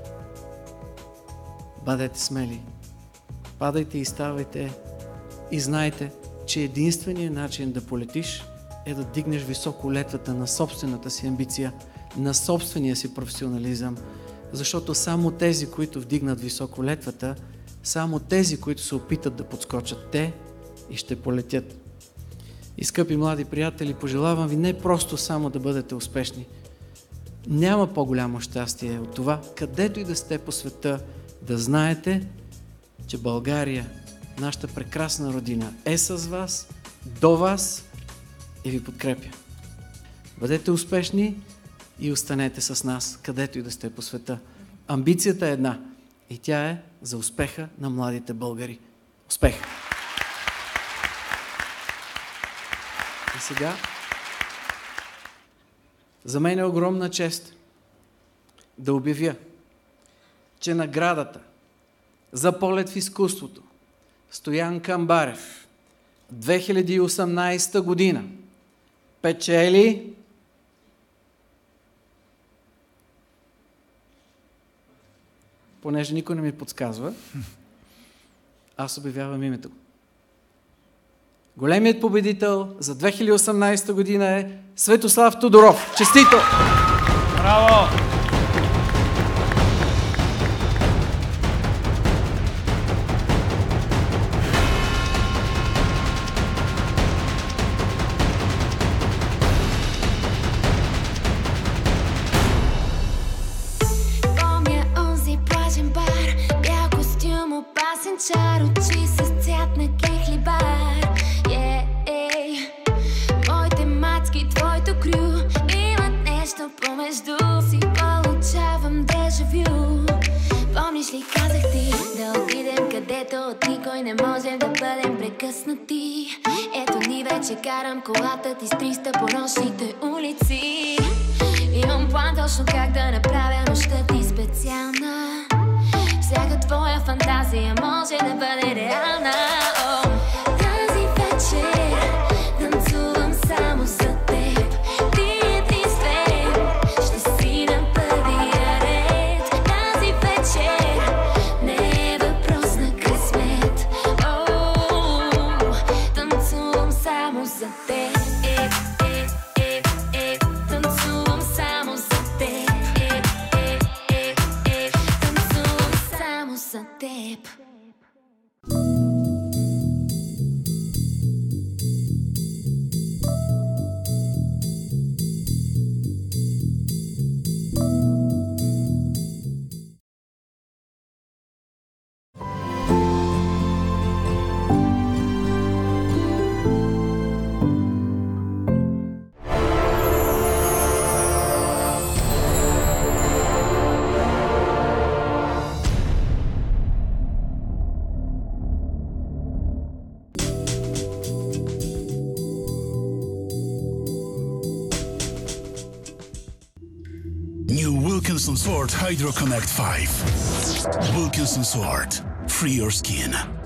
Бъдете смели, падайте и ставайте и знайте, че единственият начин да полетиш е да дигнеш високо летвата на собствената си амбиция, на собствения си професионализъм, защото само тези, които вдигнат високо летвата, само тези, които се опитат да подскочат те и ще полетят. И скъпи млади приятели, пожелавам ви не просто само да бъдете успешни. Няма по-голямо щастие от това, където и да сте по света, да знаете, че България, нашата прекрасна родина, е с вас, до вас и ви подкрепя. Бъдете успешни и останете с нас, където и да сте по света. Амбицията е една и тя е за успеха на младите българи. Успех! И сега, за мен е огромна чест да обявя, че наградата за полет в изкуството Стоян Камбарев 2018 година печели понеже никой не ми подсказва, аз обявявам името. Големият победител за 2018 година е Светослав Тодоров. Честито! Браво! Чар, очи с цвят на кехлибар. Моите мацки, твоето крю имат нещо помежду си. Получавам дежавю. Помниш ли, казах ти да отидем където от никой не можем да бъдем прекъснати. Ето ни вече карам колата ти с 300 по нощните улици. Имам план точно как да направя нощта ти специална. Всяка твоя фантазия може да бъде реална. Тази вечер танцувам само за теб. Ти единствен ще си на първия ред. Тази вечер не е въпрос на късмет. Танцувам само за теб. Танцувам само за теб. За теб. New Wilkinson Sword Hydro Connect 5. Wilkinson Sword. Free your skin.